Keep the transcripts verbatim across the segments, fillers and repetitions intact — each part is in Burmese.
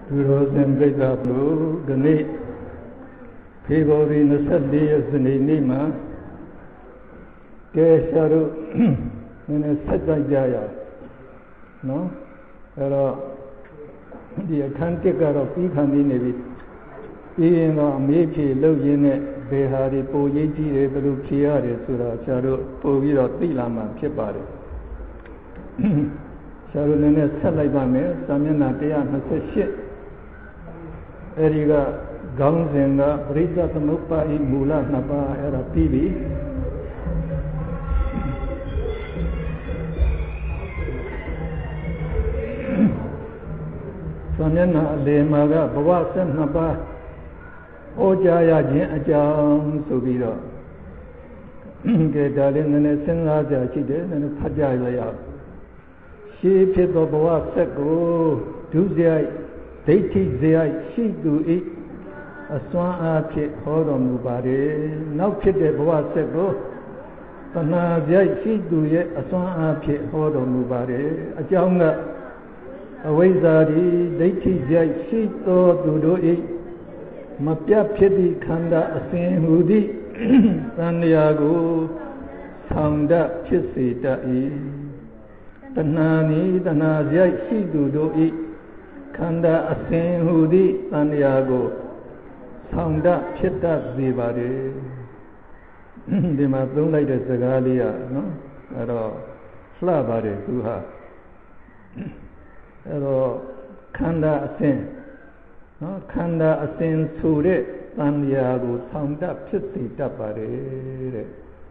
Durosen Breda Blue, the Nate, February in the Sunday as the Nima, Kesharu, and a Seta Jaya. No? The Atlantic of Pikani Nevi, being a Miki, Logine, Behari, Poyeti, Belukiari, Sura, Sharu, Povira, Tilama, Kepari. Sharulene Salaibame, Samina Tia, Massa Eriga, Gaunzenga, Rita Tamupa, Mula, Napa, Era Pivi. Samina, Lemaga, Bawasan, Napa, Ojaya, Ajam, Subira. Gedalin and a Senga, Chide, and a Tajaya. She pit of Bawasako, Tuesday. Deiti zai she do it a swan a pit hold on nobody. Now pit the boa sego. Tana zai she do it a swan a pit hold on nobody. A jonga a wizardy deiti zai she to do it. Mapia pity kanda a sin hoodie. Sandiago sound up kissy da e. Tanani tana zai she do it. Kanda asin hudi Sandiago Sounda Chita Zibari Dima don't like the Zagalia, no? Ero Slavare Duha Ero Kanda asin no Kanda asin Sure Sandiago Sounda Pisi Tapare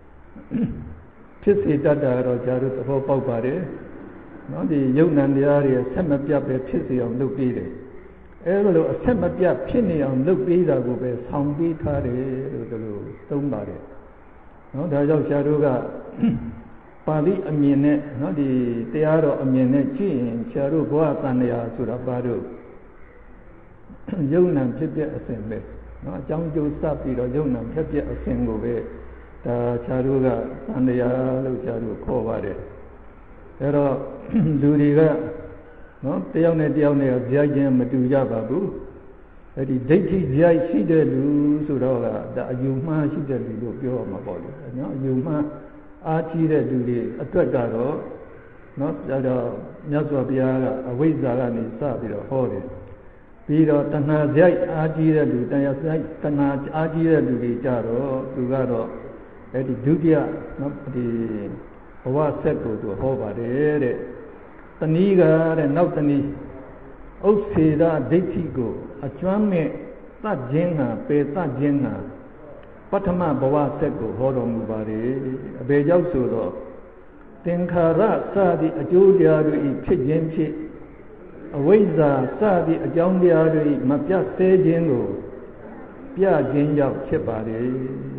Pisi Tata Rojaru the whole Popare. No, the young and the area, Samapia Pissy on Luke Bede. Ero, a Samapia Pinny on Luke Beda will be some beat stone body. No, the Yao Sharuga Pali a minute, no, the Tearo a minute, Chin, Sharu Guatania Surabaru. Young and Pipia assembly. No, Jang Jo Sapi or young and Pipia assembly. The Sharuga and the Yalu Sharu Kovare. Ero Luriga, no, Tione Dione, Jajan Matuja Babu, a Dati Jai Shida Lu Suraga, the Yuma Shida Lu, Pure Mabody, no, Yuma Archie Duli, a Tuataro, not that Yazwabia, a Wizarani Sabira, Hori. Piro Tana Jai Archie Lu, Tana Archie Duli Jaro, Tugaro, at the Dudia, not the Owa Seko to Hobare, Taniga and Nautani, Oseda Detigo, a Chame, Tajena, Peta Jena, Patama Bawa Seko, Horomubare, a Bejausudo, Tenkara Sadi, a Juliari, Pijemchi, a Weza Sadi, a Jondiari, Mapia Sejengo, Pia Jenja Chepare.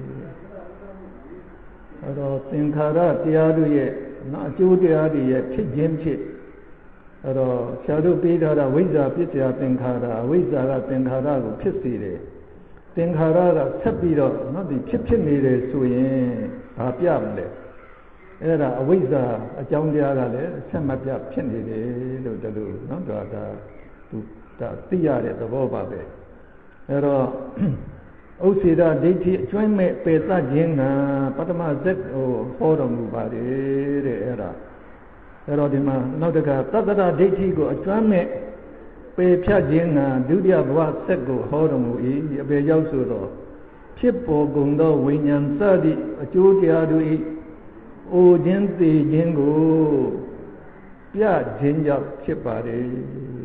Ero Tenkara Tiaduye, not Judiadi, Pijimchi. Ero Shadow Peter, Wiza Pitya Tenkara, Wiza Tenkara, Pisside. Tenkara, Sapiro, not the Chipchimide Suye, Papiamle. Era Wiza, a Jondiara, Samapia Pinide, Ludalu, not the Tiare, the Bobabe. Ero Osida Diti, join me, Peta Jena, Patama Zek, or Forum Bari, era. Erodima, Nodaga, Tata Diti go, join me, Pepia Jena, Dudia Bwa Seko, Horum, E, Bejosudo, Chipo Gundo, Winyan Sadi, Judia Dui, O Genti Jingo, Pia Jinja Chipari.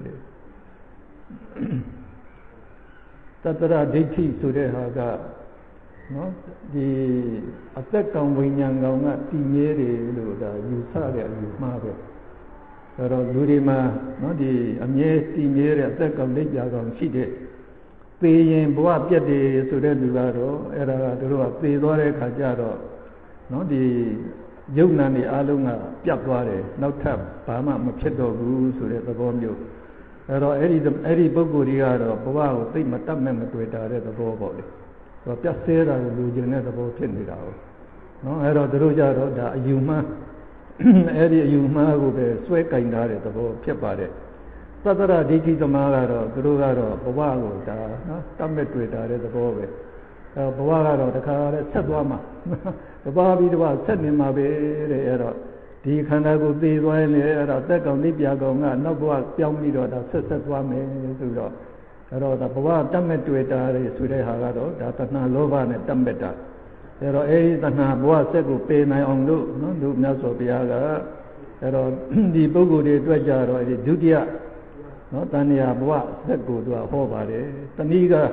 Tatara Diti Surehaga, no, the attack on Winyanga, Tiere, Luda, Yusaria, Yumare. Pero Lurima, no, the Amye Tiere, attack on Lijagon, Chide. Paying Boa Piede, Surelugaro, Era, Pedore Cajaro, no, the Yunani Alunga, Piaquare, no tap, Pama, Machedo, Sure, the Bomio. Ero eri eri Boguriaro, Boao, Pay Matam Twitter at the Bobo. So just say that you generate about ten hours. No, Ero the Rojaro, the Yuma, Eri Yuma, who be sweat kind of the Bob Chapare. tát ra đi thi thầm ga rồi tôi đâu ga rồi bố ba rồi ta nó tâm mệt tuổi ta đấy tôi bố về bố ba ga rồi ta khá đấy sét qua mà bố ba bị đó sét nên mà về đấy rồi đi khán giả cũng đi rồi này rồi tất cả những bia công à nó bốပြောđi rồi ta sét sét qua mấy rồi rồi rồi ta bố ba tâm mệt tuổi ta đấy suy đấy hà ga rồi ta ta na lô ba này tâm mệt ta rồi ấy ta na bố sét cũng pe này ông lu nó lu nhau số bia ga rồi đi bố cũng đi tuổi già rồi đi du địa nó ta nhà bố sét cũng đua hồ ba đấy ta ní cái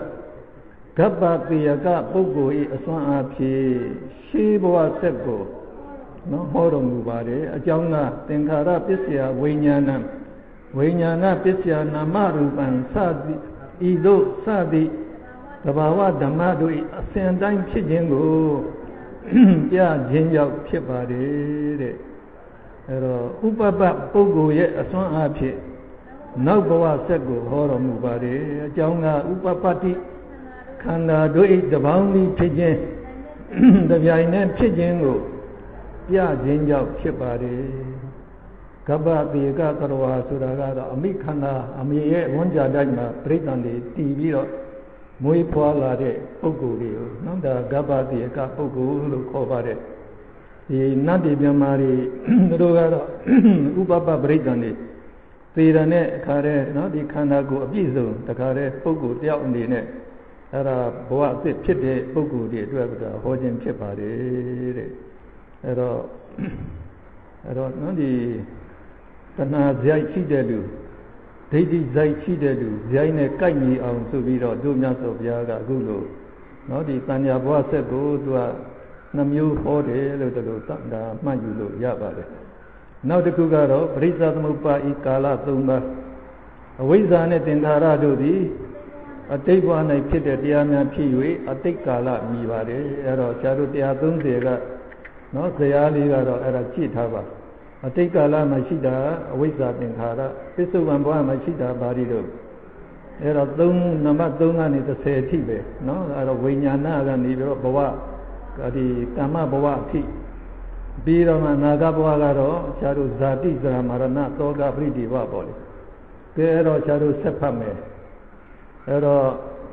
gấp ba bia cái bố cũng ý xoan áp thì si bố sét cũng nó hồ đồng lu ba đấy trong là tiền khá ra biết gì à vây nhà nam vây nhà nam biết gì à nam ma ru ban sa đi ý đồ sa đi tập hóa đam ma đôi sen đánhဖြစ်ခြင်းကိုပြခြင်းကြောင့်ဖြစ်ပါတယ်တဲ့အဲတော့ဥပပပုဂ္ဂိုလ်ရဲ့အစွမ်းအားဖြင့်နောက်ဘဝဆက်ကိုဟောတော်မူပါတယ်အကြောင်းကဥပပတ္တိခန္ဓာတို့၏တပေါင်းသည်ဖြစ်ခြင်းတပြိုင်တည်းဖြစ်ခြင်းကိုပြခြင်းကြောင့်ဖြစ်ပါတယ်ကပ္ပတိကကရဝါဆိုတာကတော့အမိခန္ဓာအမိရဲ့ဝန်ကြတိုင်းမှာပြိဋ္ဌာန်တွေတည်ပြီးတော့မွေးဖွားလာတဲ့ပုဂ္ဂိုလ်တွေကိုနော်ဒါကပ္ပတိကပုဂ္ဂိုလ်လို့ခေါ်ပါတယ်ဒီနတ်ပြည်မြမာတွေတို့ကတော့ဥပပပရိဋ္ဌာန်တွေသေရတဲ့အခါတဲ့နော်ဒီခန္ဓာကိုယ်အပြည့်စုံတခါတဲ့ပုဂ္ဂိုလ်တယောက်အနေနဲ့အဲ့ဒါဘဝအစ်ဖြစ်တဲ့ပုဂ္ဂိုလ်တွေအတွက်ကဟောခြင်းဖြစ်ပါတယ်တဲ့အဲ့တော့အဲ့တော့နော်ဒီတဏှာဇိုက်ရှိတဲ့လူဒိဋ္ဌိဇိုက်ရှိတဲ့လူဇိုက်နဲ့ကိုက်ညီအောင်ဆိုပြီးတော့တို့မြတ်စွာဘုရားကအခုလိုနော်ဒီတဏှာဘဝဆက်ကိုသူကနှမျိုးဟောတယ်လို့တို့လို့ဒါမှတ်ယူလို့ရပါတယ်နောက်တစ်ခုကတော့ပရိစ္ဆသမုပ္ပါဤကာလသုံးပါးအဝိဇ္ဇာနဲ့သင်္ခါရတို့သည်အတိတ်ဘဝ၌ဖြစ်တဲ့တရားများဖြစ်၍အတိတ်ကာလမြည်ပါတယ်အဲ့တော့ဆရာတို့တရားသုံးဆယ်ကနော်ဇရာလေးကတော့အဲ့ဒါကြည့်ထားပါအတိတ်ကာလမှာရှိတာအဝိဇ္ဇာသင်္ခါရပစ္စုပန်ဘဝမှာရှိတာဘာတွေတော့အဲ့တော့သုံးနံပါတ်သုံးကနေတစ်ဆယ်အထိပဲနော်အဲ့တော့ဝိညာဏကနေပြီးတော့ဘဝဒီကာမဘဝအထိပြီးတော့မှနာဂဘဝကတော့ဆရာတို့ဇာတိဇရာမရဏတောကပရိဒီဝပေါ့လေကဲအဲ့တော့ဆရာတို့ဆက်ဖတ်မယ်အဲ့တော့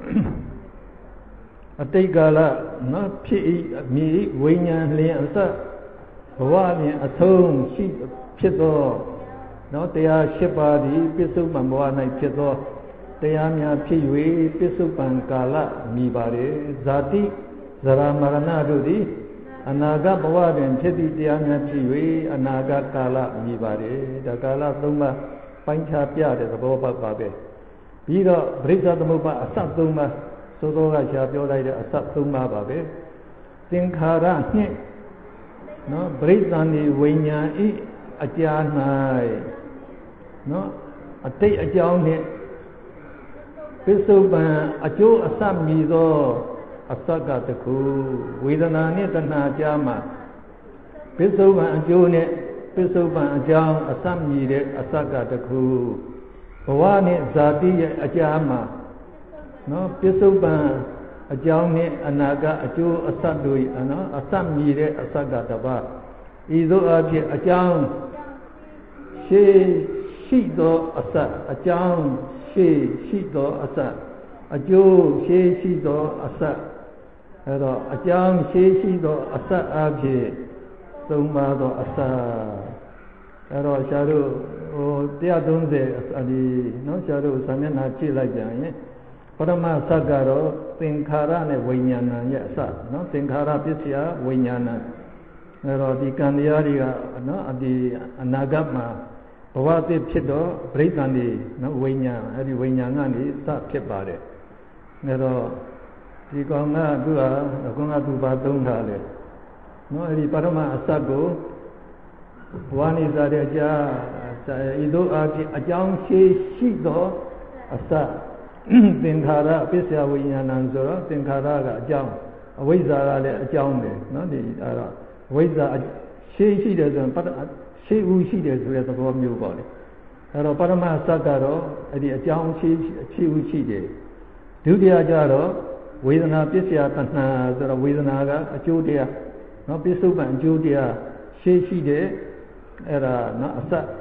အတိတ်ကာလနော်ဖြစ်ဤမြည်ဝိညာဉ်လျင်အစဘဝဖြင့်အဆုံးရှိဖြစ်သောနော်တရား၈ပါးသည်ပစ္စုပန်ဘဝ၌ဖြစ်သောတရားများဖြစ်၍ပစ္စုပန်ကာလမြည်ပါれဇာတိဇရာမရဏတို့သည်အနာဂတ်ဘဝတွင်ဖြစ်သည့်တရားများဖြစ်၍အနာဂတ်ကာလမြည်ပါれဒါကာလသုံးပါးပိုင်းခြားပြတဲ့သဘောပေါက်ပါပဲပြီးတော့ပရိစ္ဆသမုပ္ပါအစသုံးပါးသို့သောကရှားပြောလိုက်တဲ့အစသုံးပါးပါပဲသင်္ခါရနှင့်နော်ပရိစ္ဆာနိဝိညာဉ်ဤအကြာ၌နော်အတိတ်အကြောင်းနှင့်ပစ္စုပန်အကျိုးအစမြည်သောအစကတခုဝေဒနာနှင့်တဏှာကြားမှာပစ္စုပန်အကျိုးနှင့်ပစ္စုပန်အကြောင်းအစမြည်တဲ့အစကတခုဘဝနှင့်ဇာတိရဲ့အကြားမှာနော်ပစ္စုပန်အကြောင်းနှင့်အနာဂတ်အကျိုးအစတို့နော်အစမြည်တဲ့အစကတပါဤသို့အဖြစ်အကြောင်းရှိရှိသောအစအကြောင်းရှိရှိသောအစအကျိုးရှိရှိသောအစအဲ့တော့အကြောင်းရှိရှိသောအစအဖြစ်သုံးပါသောအစအဲ့တော့ဆရာတို့ဟိုone thirtyအဒီနော်ဆရာတို့စာမျက်နှာကြည့်လိုက်ကြရင်ပရမစကတော့သင်္ခါရနဲ့ဝိညာဏရဲ့အစနော်သင်္ခါရပစ္စယဝိညာဏအဲ့တော့ဒီကံတရားတွေကနော်ဒီအနာဂတ်မှာဘဝသစ်ဖြစ်တော့ပြိဋ္ဌာန်တွေနော်ဝိညာဉ်အဲ့ဒီဝိညာဉ်ကနေစဖြစ်ပါတယ်အဲ့တော့ဒီကောင်ကသူကအကောင်ကသူပါသုံးထားတယ်နော်အဲ့ဒီပရမအစကိုဘဝနေစားတဲ့အကြာဤသို့အဖြစ်အကြောင်းရှိရှိသောအစသင်္ခါရပစ္စယဝိညာဏံဆိုတော့သင်္ခါရကအကြောင်းအဝိဇ္ဇာကလည်းအကြောင်းပဲနော်ဒီအဲ့တော့ဝိဇ္ဇာရှိရှိတယ်ဆိုရင်ရှိဦးရှိတယ်ဆိုတဲ့သဘောမျိုးပေါ့လေအဲ့တော့ပရမစတ်ကတော့အဲ့ဒီအကြောင်းရှိရှိဦးရှိတယ်ဒုတိယကျတော့ဝေဒနာပစ္စယတဏှာဆိုတော့ဝေဒနာကအကျိုးတရားနော်ပစ္စုပန်အကျိုးတရားရှိရှိတယ်အဲ့ဒါနော်အစ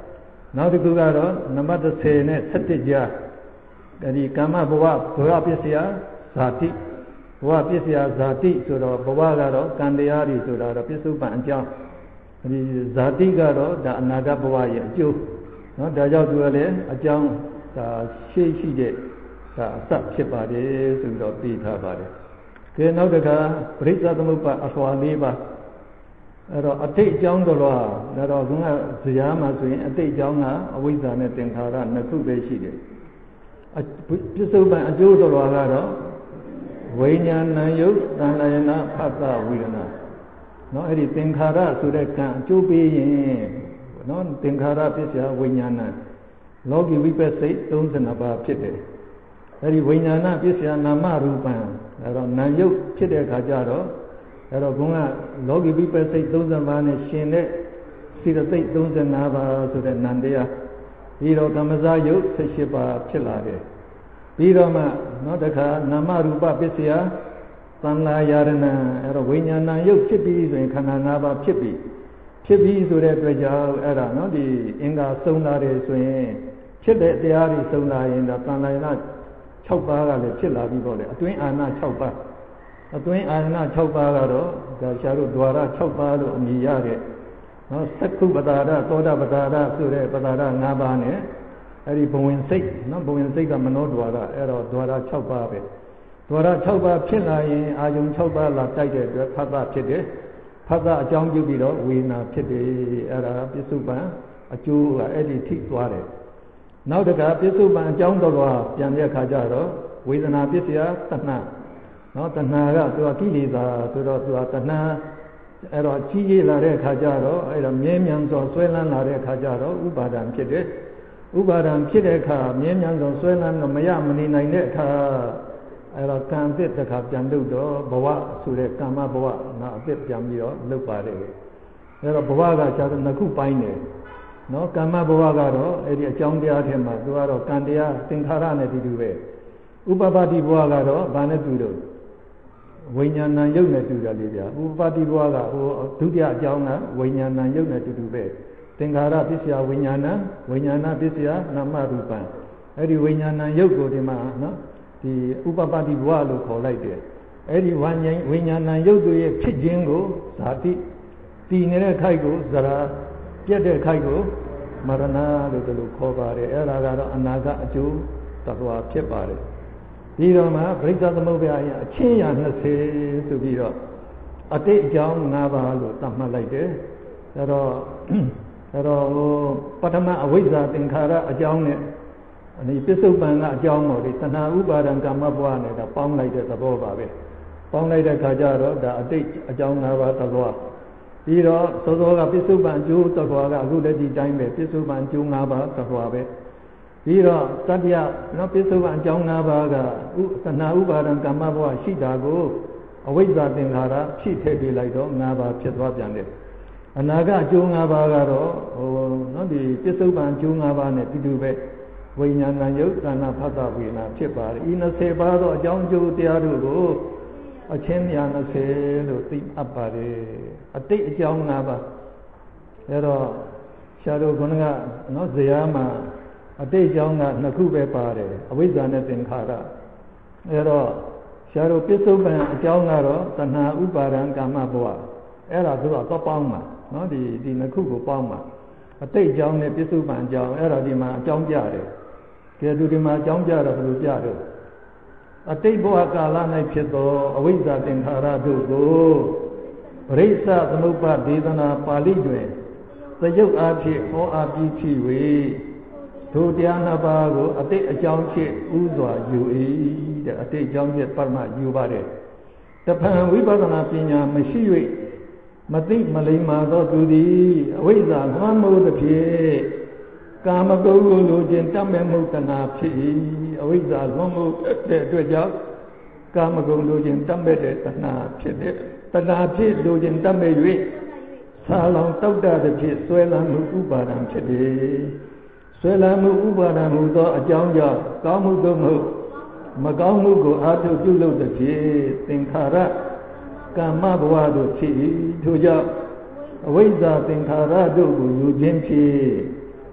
နောက်တစ်ခုကတော့နံပါတ်တစ်ဆယ်နဲ့ဆယ့်တစ်ကြားဒီကာမဘဝဘဝပစ္စယဇာတိဘဝပစ္စယဇာတိဆိုတော့ဘဝကတော့ကံတရားတွေဆိုတာတော့ပစ္စုပန်အကြောင်းဒီဇာတိကတော့ဒါအနာဂတ်ဘဝရဲ့အကျိုးနော်ဒါကြောင့်သူကလည်းအကြောင်းဒါရှိရှိတဲ့ဒါအစဖြစ်ပါတယ်ဆိုပြီးတော့ပြီးထားပါတယ်ကဲနောက်တစ်ခါပရိစ္ဆေသမုပ္ပါအစွာလေးပါအဲ့တော့အတိတ်အကြောင်းတော်တော့ဒါတော့ခုနကဇရာမှာဆိုရင်အတိတ်အကြောင်းကအဝိဇ္ဇာနဲ့သင်္ခါရနှစ်ခုပဲရှိတယ်ပစ္စုပန်အကျိုးတော်ကတော့ဝိညာဏယုတ်သံလယနာဖတ်တာဝိရဏနော်အဲ့ဒီသင်္ခါရဆိုတဲ့ကံအကျိုးပေးရင်နော်သင်္ခါရပစ္စယဝိညာဏလောကီဝိပဿိသုံးဆယ်နှစ်ပါးဖြစ်တယ်အဲ့ဒီဝိညာဏပစ္စယနာမရူပံအဲ့တော့နာယုတ်ဖြစ်တဲ့အခါကျတော့အဲ့တော့ဘုန်းကလောကီဝိပဿိသုံးဆယ်ပါးနဲ့ရှင်တဲ့စိတသိက်သုံးဆယ်၅ပါးဆိုတဲ့နန္တရားပြီးတော့ကမ္မဇယုတ်ဆယ်ရှစ်ပါးဖြစ်လာတယ်ပြီးတော့မှနောက်တစ်ခါနာမရူပပစ္စယသံဃာယာရဏအဲ့တော့ဝိညာဏယုတ်ဖြစ်ပြီးဆိုရင်ခန္ဓာ၅ပါးဖြစ်ပြီးဖြစ်ပြီးဆိုတဲ့အတွက်ကြောင့်အဲ့ဒါနော်ဒီအင်္ဂါစုံလာတယ်ဆိုရင်ဖြစ်တဲ့တရားတွေစုံလာရင်တော့သံဃာယာရဏ၆ပါးကလည်းဖြစ်လာပြီးတော့လေအတွင်းအာဏ၆ပါးအတွင်းအာဏ၆ပါးကတော့ဒါရှားတို့ द्वार ၆ပါးလို့အမည်ရတဲ့နော်သက္ခုပတာရသောတာပတာရဆိုတဲ့ပတာရ၅ပါးနဲ့အဲ့ဒီဘဝင်စိတ်နော်ဘဝင်စိတ်ကမနော द्वार အဲ့တော့ द्वार ၆ပါးပဲ द्वार ၆ပါးဖြစ်လာရင်အာယုံ၆ပါးလာတိုက်တဲ့အတွက်ဖတ်တာဖြစ်တယ်ဖတ်တာအကြောင်းပြုပြီးတော့ဝေနာဖြစ်တယ်အဲ့ဒါပစ္စုပန်အကျိုးကအဲ့ဒီထိသွားတယ်နောက်တကပစ္စုပန်အကြောင်းတော်ကပြန်တဲ့အခါကျတော့ဝေဒနာပစ္စယတဏှာနော်တဏှာကသူကကိလေသာဆိုတော့သူကတဏှာအဲ့တော့ကြီးကြီးလာတဲ့အခါကျတော့အဲ့တော့မြဲမြံစွာဆွဲလန်းလာတဲ့အခါကျတော့ဥပါဒံဖြစ်တယ်ဥပါဒံဖြစ်တဲ့အခါမြဲမြံစွာဆွဲလန်းတော့မရမနေနိုင်တဲ့အခါအဲ့တော့ကံသစ်တစ်ခါပြန်လုပ်တော့ဘဝဆိုတဲ့ကာမဘဝနော်အသစ်ပြန်ပြီးတော့လုပ်ပါတယ်အဲ့တော့ဘဝကကျတော့နှစ်ခုပိုင်းတယ်နော်ကာမဘဝကတော့အဲ့ဒီအကြောင်းတရားထဲမှာသူကတော့ကံတရားသင်္ခါရနဲ့တူတူပဲဥပပတ္တိဘဝကတော့ဘာနဲ့တူတော့ဝိညာဏယုတ်နဲ့တူတယ်လေဗျာဥပပတ္တိဘဝကဟိုဒုတိယအကြောင်းကဝိညာဏယုတ်နဲ့တူတူပဲသင်္ခါရပစ္စယဝိညာဏဝိညာဏပစ္စယနာမရူပံအဲ့ဒီဝိညာဏယုတ်ကိုဒီမှာနော်ဒီဥပပတ္တိဘဝလို့ခေါ်လိုက်တယ်အဲ့ဒီဝိညာဉ်ဝိညာဏယုတ်တို့ရဲ့ဖြစ်ခြင်းကိုဇာတိတည်နေတဲ့ခိုက်ကိုဇရာပြတ်တဲ့ခိုက်ကိုမရဏလို့ဒီလိုခေါ်ပါတယ်အဲ့ဒါကတော့အနာကအကျိုးတတ်သွားဖြစ်ပါတယ်ဒီတော့မှပရိစ္ဆေသမုပ္ပါယအချင်းရာ၂၀ဆိုပြီးတော့အတိတ်အကြောင်း၅ပါးလို့သတ်မှတ်လိုက်တယ်အဲ့တော့အဲ့တော့ဟိုပထမအဝိဇ္ဇာသင်္ခါရအကြောင်းနဲ့ဒီပစ္စုပန်ကအကြောင်းပေါ့ဒီတဏှာဥပါဒံကာမဘဝနဲ့ဒါပေါင်းလိုက်တဲ့သဘောပါပဲပေါင်းလိုက်တဲ့ခါကျတော့ဒါအတိတ်အကြောင်း၅ပါးသဘောပြီးတော့သောသောကပစ္စုပန်အကျိုးသဘောကအခုတည်းဒီတိုင်းပဲပစ္စုပန်အကျိုး၅ပါးသဘောပဲပြီးတော့တတိယနော်ပစ္စုပန်အကြောင်း၅ပါးကဥသနာဥပါဒံကာမဘဝရှိတာကိုအဝိဇ္ဇာသင်္ခါရဖြစ်ထည့်ပေးလိုက်တော့၅ပါးဖြစ်သွားပြန်တယ်အနာဂတ်အကျိုး၅ပါးကတော့ဟိုနော်ဒီပစ္စုပန်အကျိုး၅ပါးနဲ့တူတူပဲဝိညာဏယုတ်သနာဖတ်တာဝေနာဖြစ်ပါတယ်ဤ၂၀ပါးသောအကြောင်းအကျိုးတရားတို့ကိုအချင်းမြာ၂၀လို့သိအပ်ပါတယ်အတိတ်အကြောင်း၅ပါးအဲတော့ရှားတို့ခုနကနော်ဇရာမှာအတိတ်အကြောင်းကနှစ်ခုပဲပါတယ်အဝိဇ္ဇာနဲ့သင်္ခါရအဲတော့ရှားတို့ပစ္စုပန်အကြောင်းကတော့တဏှာဥပါဒံကာမဘဝအဲ့ဒါသူကတော့ပေါင်းမှာနော်ဒီဒီနှစ်ခုကိုပေါင်းမှာအတိတ်အကြောင်းနဲ့ပစ္စုပန်အကြောင်းအဲ့ဒါဒီမှာအကြောင်းပြတယ်ကဲသူဒီမှာအကြောင်းပြတော့ဘယ်လိုပြတော့အတိတ်ဘဝကာလ၌ဖြစ်သောအဝိဇ္ဇာသင်္ခါရတို့ကိုပရိစ္ဆသမုပ္ပါဒေသနာပါဠိတွင်သရုပ်အားဖြင့်ဟောအားပြီးဖြစ်၍ထိုတရားနှစ်ပါးကိုအတိတ်အကြောင်းဖြင့်ဥစွာယူ၏တဲ့အတိတ်အကြောင်းဖြင့်ပရမယူပါတယ်တဖန်ဝိပဿနာပညာမရှိ၍မသိမလိမ္မာသောသူသည်အဝိဇ္ဇာလွှမ်းမိုးသဖြင့်ကာမဂုဏ်ကိုလိုချင်တတ်မဲ့မှုတဏှာဖြစ်၏အဝိဇ္ဇာလွှမ်းမိုးတဲ့အတွက်ကြောင့်ကာမဂုဏ်လိုချင်တတ်မဲ့တဲ့တဏှာဖြစ်တဲ့တဏှာဖြစ်လိုချင်တတ်မဲ့၍ဆာလောင်တောက်တသဖြင့်ဆွဲလန်းမှုဥပါဒံဖြစ်သည်ဆွဲလန်းမှုဥပါဒံဟူသောအကြောင်းကြောင့်ကောင်းမှုသို့မဟုတ်မကောင်းမှုကိုအာထုပြုလုပ်သဖြင့်သင်္ခါရကာမဘဝတို့ဖြစ်၏ထို့ကြောင့်အဝိဇ္ဇာသင်္ခါရတို့ကိုယူခြင်းဖြင့်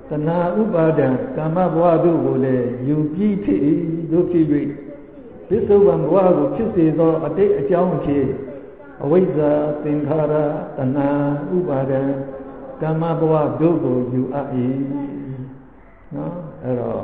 tဏှာဥပါဒံကာမဘဝတို့ကိုလည်းယူပြီးဖြစ်တို့ဖြစ်၍ပစ္စုပန်ဘဝကိုဖြစ်စေသောအတိတ်အကြောင်းဖြစ်အဝိဇ္ဇာသင်္ခါရတဏှာဥပါဒံကာမဘဝတို့ကိုယူအပ်၏နော်အဲ့တော့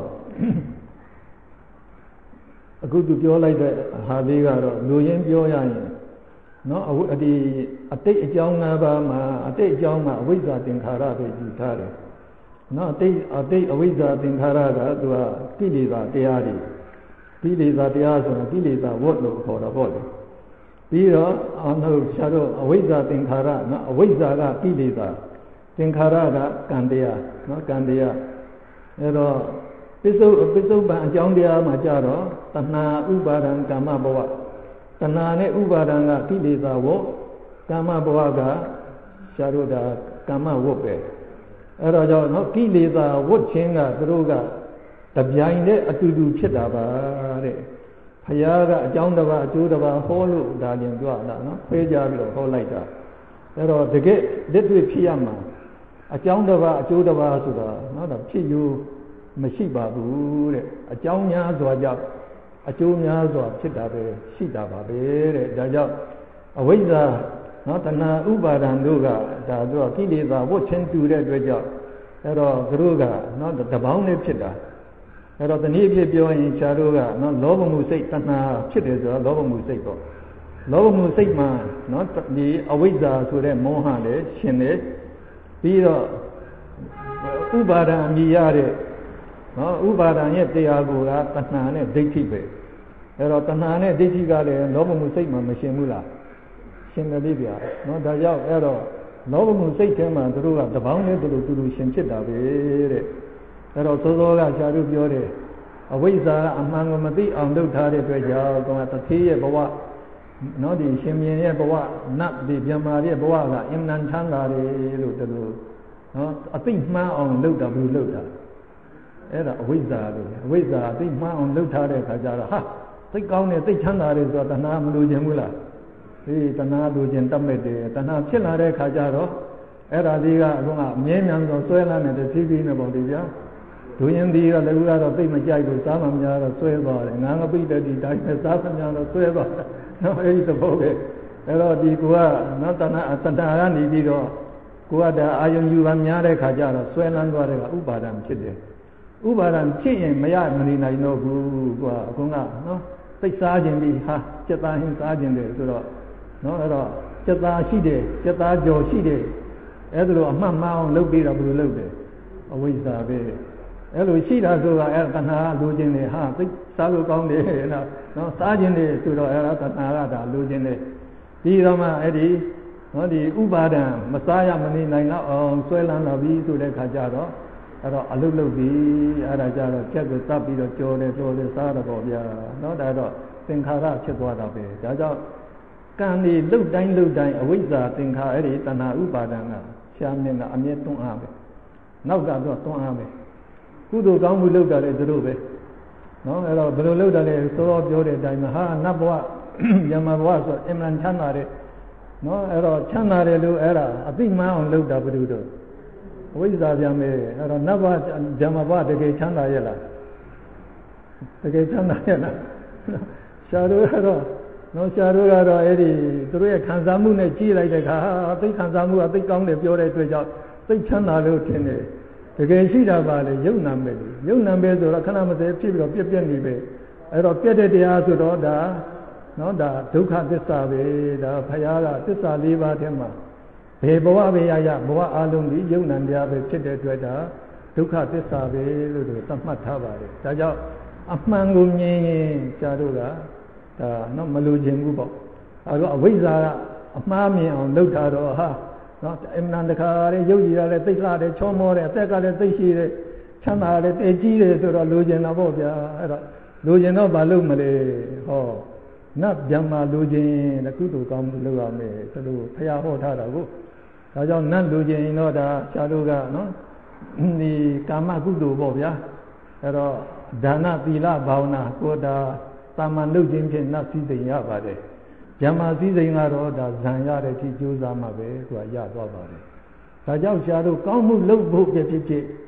အခုသူပြောလိုက်တဲ့ဟာလေးကတော့လူရင်းပြောရရင်နော်အဒီအတိတ်အကြောင်း၅ပါးမှာအတိတ်အကြောင်းမှာအဝိဇ္ဇာသင်္ခါရကိုယူထားတယ်နော်အတိတ်အတိတ်အဝိဇ္ဇာသင်္ခါရကသူကကိလေသာတရားတွေကိလေသာတရားဆိုတာကိလေသာဝတ်လို့ခေါ်တာပေါ့လေပြီးတော့အနုရှာတော့အဝိဇ္ဇာသင်္ခါရနော်အဝိဇ္ဇာကကိလေသာသင်္ခါရကကံတရားနော်ကံတရားအဲ့တော့ပစ္စုပစ္စုပန်အကြောင်းတရားမှာကြတော့တဏှာဥပါဒံကာမဘဝတဏှာနဲ့ဥပါဒံကကိလေသာဝတ်ကာမဘဝကရှာတော့တာကာမဝတ်ပဲအဲ့တော့ကြောင့်နော်ကိလေသာဝတ်ခြင်းကသူတို့ကတပြိုင်တည်းအတူတူဖြစ်တာပါတဲ့ဘုရားကအကြောင်းတစ်ပါးအကျိုးတစ်ပါးဟောလို့ဒါရင်ကြွတာနော်ဖေးကြပြီးတော့ဟောလိုက်တာအဲ့တော့တကယ်လက်တွေ့ဖြစ်ရမှာအကြောင်းတစ်ပါးအကျိုးတစ်ပါးဆိုတာနော်ဒါဖြစ်ယူမရှိပါဘူးတဲ့အကြောင်းများစွာကြောင့်အကျိုးများစွာဖြစ်တာပဲရှိတာပါပဲတဲ့ဒါကြောင့်အဝိဇ္ဇာနော်တဏှာဥပါဒံတို့ကဒါတို့ကိလေသာဝတ်ချင်းတူတဲ့အတွက်ကြောင့်အဲ့တော့သူတို့ကနော်တပေါင်းနဲ့ဖြစ်တာအဲ့တော့တနည်းဖြစ်ပြောရင်ခြားတို့ကနော်လောဘမှုစိတ်တဏှာဖြစ်တယ်ဆိုတော့လောဘမှုစိတ်ပေါ့လောဘမှုစိတ်မှာနော်ဒီအဝိဇ္ဇာဆိုတဲ့မောဟလည်းရှင်တယ်ပြီးတော့ဥပါဒံအမိရတဲ့နော်ဥပါဒံရဲ့တရားကိုကတဏှာနဲ့ဒိဋ္ဌိပဲအဲ့တော့တဏှာနဲ့ဒိဋ္ဌိကလည်းလောဘမှုစိတ်မှာမရှင်ဘူးလားရှင်တယ်လေဗျာနော်ဒါကြောင့်အဲ့တော့လောဘမှုစိတ်ထဲမှာသူတို့ကတပေါင်းနဲ့သူတို့တူတူရှင်ဖြစ်တာပဲတဲ့အဲ့တော့သောသောကဆရာတို့ပြောတယ်အဝိဇ္ဇာကအမှန်ကိုမသိအောင်လုပ်ထားတဲ့အတွက်ကြောင့်ကတထေးရဲ့ဘဝနော်ဒီရှင်မြင်ရဲ့ဘဝနတ်ဒီမြမာရဲ့ဘဝကအင်မတန်ချမ်းသာတယ်လို့တူလို့နော်အသိမှန်းအောင်လုပ်တာဘူးလုပ်တာအဲ့ဒါအဝိဇ္ဇာလို့အဝိဇ္ဇာအသိမှန်းအောင်လုပ်ထားတဲ့ခါကျတော့ဟာသိကောင်းတယ်သိချမ်းသာတယ်ဆိုတော့တဏှာမလိုချင်ဘူးလားဒီတဏှာလိုချင်တတ်မဲ့တယ်တဏှာဖြစ်လာတဲ့ခါကျတော့အဲ့ဒါဒီကအခုကအမြဲတမ်းဆိုဆွဲလာနေတဲ့ဖြည်းဖြည်းနဲ့ပေါ့ဒီဗျာဒုရင်ဒီကလည်းကတော့သိမကြိုက်လို့စားမှများတော့ဆွဲသွားတယ်ငါငပိတတိတိုင်းနဲ့စားမှများတော့ဆွဲသွားတယ်နော်အဲ့ဒီသဘောပဲအဲ့တော့ဒီကိုကနော်တဏှာတဏှာကနေပြီးတော့ကိုကဒါအာယုံယူပါများတဲ့ခါကျတော့ဆွဲလန်းသွားတဲ့ကဥပါဒံဖြစ်တယ်ဥပါဒံဖြစ်ရင်မရမနေနိုင်တော့ဘူးကွာအခုကနော်သိစားခြင်းပြီးဟာစက်သားဟင်းစားခြင်းတယ်ဆိုတော့နော်အဲ့တော့စက်သားရှိတယ်စက်သားကြော်ရှိတယ်အဲ့ဒါလိုအမှတ်မှန်အောင်လုပ်ပြီးတော့ဘယ်လိုလုပ်တယ်အဝိဇ္ဇာပဲအဲ့လိုရှိတာဆိုတာအဲ့တဏှာကလိုခြင်းတယ်ဟာသိစားလို့ကောင်းတယ်နော်နော်စားခြင်းတယ်ဆိုတော့အဲ့ဒါတဏှာကဒါလိုခြင်းတယ်ဒီတော့မှအဲ့ဒီနော်ဒီဥပါဒံမစားရမနေနိုင်တော့အောင်ဆွဲလန်းလာပြီဆိုတဲ့ခါကျတော့အဲ့တော့အလုတ်လုတ်ပြီအဲ့ဒါကြတော့ကြက်ကိုတပ်ပြီးတော့ကြော်တယ်ကြော်တယ်စားတော့ပေါ့ဗျာနော်ဒါတော့သင်္ခါရဖြစ်သွားတာပဲဒါကြောင့်ကံဒီလုတ်တိုင်းလုတ်တိုင်းအဝိဇ္ဇာသင်္ခါအဲ့ဒီတဏှာဥပါဒံကရှားမြင်တာအမြဲတွန်းအားပဲနောက်ကတော့တွန်းအားပဲကုသိုလ်ကောင်းမှုလုပ်တာလေသူတို့ပဲနော်အဲ့တော့ဘယ်လိုလုပ်တာလဲသောတော်ပြောတဲ့အတိုင်းမှာဟာနတ်ဘဝယမဘဝဆိုအင်မန်ချမ်းသာတဲ့နော်အဲ့တော့ချမ်းသာတယ်လို့အဲ့ဒါအသိမှန်းအောင်လုပ်တာဘယ်လိုတော့အဝိဇ္ဇာပြန်မယ်အဲ့တော့နတ်ဘဝယမဘဝတကယ်ချမ်းသာရဲ့လားတကယ်ချမ်းသာရဲ့လားရှားတို့ကတော့နော်ရှားတို့ကတော့အဲ့ဒီသူတို့ရဲ့ခံစားမှုနဲ့ကြည့်လိုက်တဲ့အခါအသိခံစားမှုအသိကောင်းတယ်ပြောတဲ့အတွက်ကြောင့်သိချမ်းသာလို့ထင်တယ်တကယ်ရှိတာပါလေယုံနာမဲ့လို့ယုံနာမဲ့ဆိုတော့ခဏမစဲဖြစ်ပြီးတော့ပြက်ပြက်နေပဲအဲ့တော့ပြက်တဲ့တရားဆိုတော့ဒါနော်ဒါဒုက္ခသစ္စာပဲဒါဘုရားကသစ္စာ၄ပါးထဲမှာဘယ်ဘဝပဲရရဘဝအလုံးကြီးယုံနာတရားပဲဖြစ်တဲ့အတွက်ဒါဒုက္ခသစ္စာပဲလို့သူသတ်မှတ်ထားပါတယ်ဒါကြောင့်အမှန်ကိုမြင်ရင်ဆရာတို့ကဒါနော်မလိုချင်ဘူးပေါ့အဲတော့အဝိဇ္ဇာကအမှားမြင်အောင်လုပ်ထားတော့ဟာနော်အမှန်တခါလေးရုပ်ကြည်ရလဲသိလာတယ်ချောမောတယ်အသက်ကလည်းသိရှိတယ်ချမ်းသာတယ်တည်ကြီးတယ်ဆိုတော့လိုချင်တာပေါ့ဗျာအဲ့တော့လိုချင်တော့ဘာလုပ်မလဲဟောနတ်ဗျမလိုချင်တကုသိုလ်ကောင်းမှုလုပ်ရမယ်ဆိုလို့ဘုရားဟောထားတာကိုဒါကြောင့်နတ်လိုချင်တော့ဒါဆရာတို့ကနော်ဒီကာမကုသိုလ်ပေါ့ဗျာအဲ့တော့ဒါနသီလဘာဝနာကိုဒါတာမန်လုပ်ခြင်းဖြင့်နတ်စည်းစိမ်ရပါတယ်ဗျမစည်းစိမ်ကတော့ဒါဇံရတဲ့အထိကြိုးစားမှပဲသူကရသွားပါတယ်ဒါကြောင့်ဆရာတို့ကောင်းမှုလုပ်ဖို့ဖြစ်ဖြစ်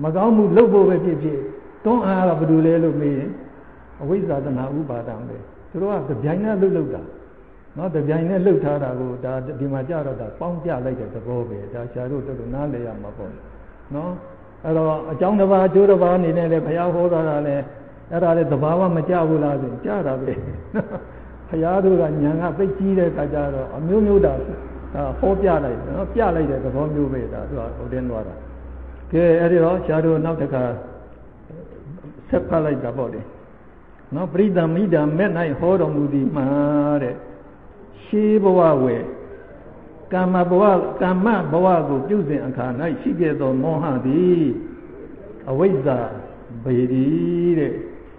mà có một lúc vô về phía phíaต้องอาก็บดูလဲလို့မေးရင်အဝိဇ္ဇာတဏှာဥပါဒံပဲသူတို့ကတပြိုင်တည်းလှုပ်လှုပ်တာနော်တပြိုင်တည်းလှုပ်ထားတာကိုဒါဒီမှာကြတော့ဒါပေါင်းပြလိုက်တဲ့သဘောပဲဒါရှားတို့တို့နားလည်ရမှာပေါ့နော်အဲ့တော့အကြောင်းတစ်ပါးအကျိုးတစ်ပါးအနေနဲ့လည်းဘုရားဟောတာလည်းအဲ့ဒါလည်းသဘာဝမကြဘူးလားဆိုကြားတာပဲဘုရားတို့ကညာကသိကြီးတဲ့အခါကျတော့အမျိုးမျိုးတာဟောပြလိုက်နော်ပြလိုက်တဲ့သဘောမျိုးပဲဒါသူကဟိုတင်းသွားတာကဲအဲ့ဒီတော့ရှားတို့နောက်တစ်ခါဆက်ဖတ်လိုက်တာပေါ့လေနော်ပရိသမိဒံမဲ့၌ဟောတော်မူသည်မှာတဲ့ရှေးဘဝဝေကာမဘဝကာမဘဝကိုပြုစဉ်အခါ၌ရှိခဲ့သောမောဟသည်အဝိဇ္ဇာပေဒီတဲ့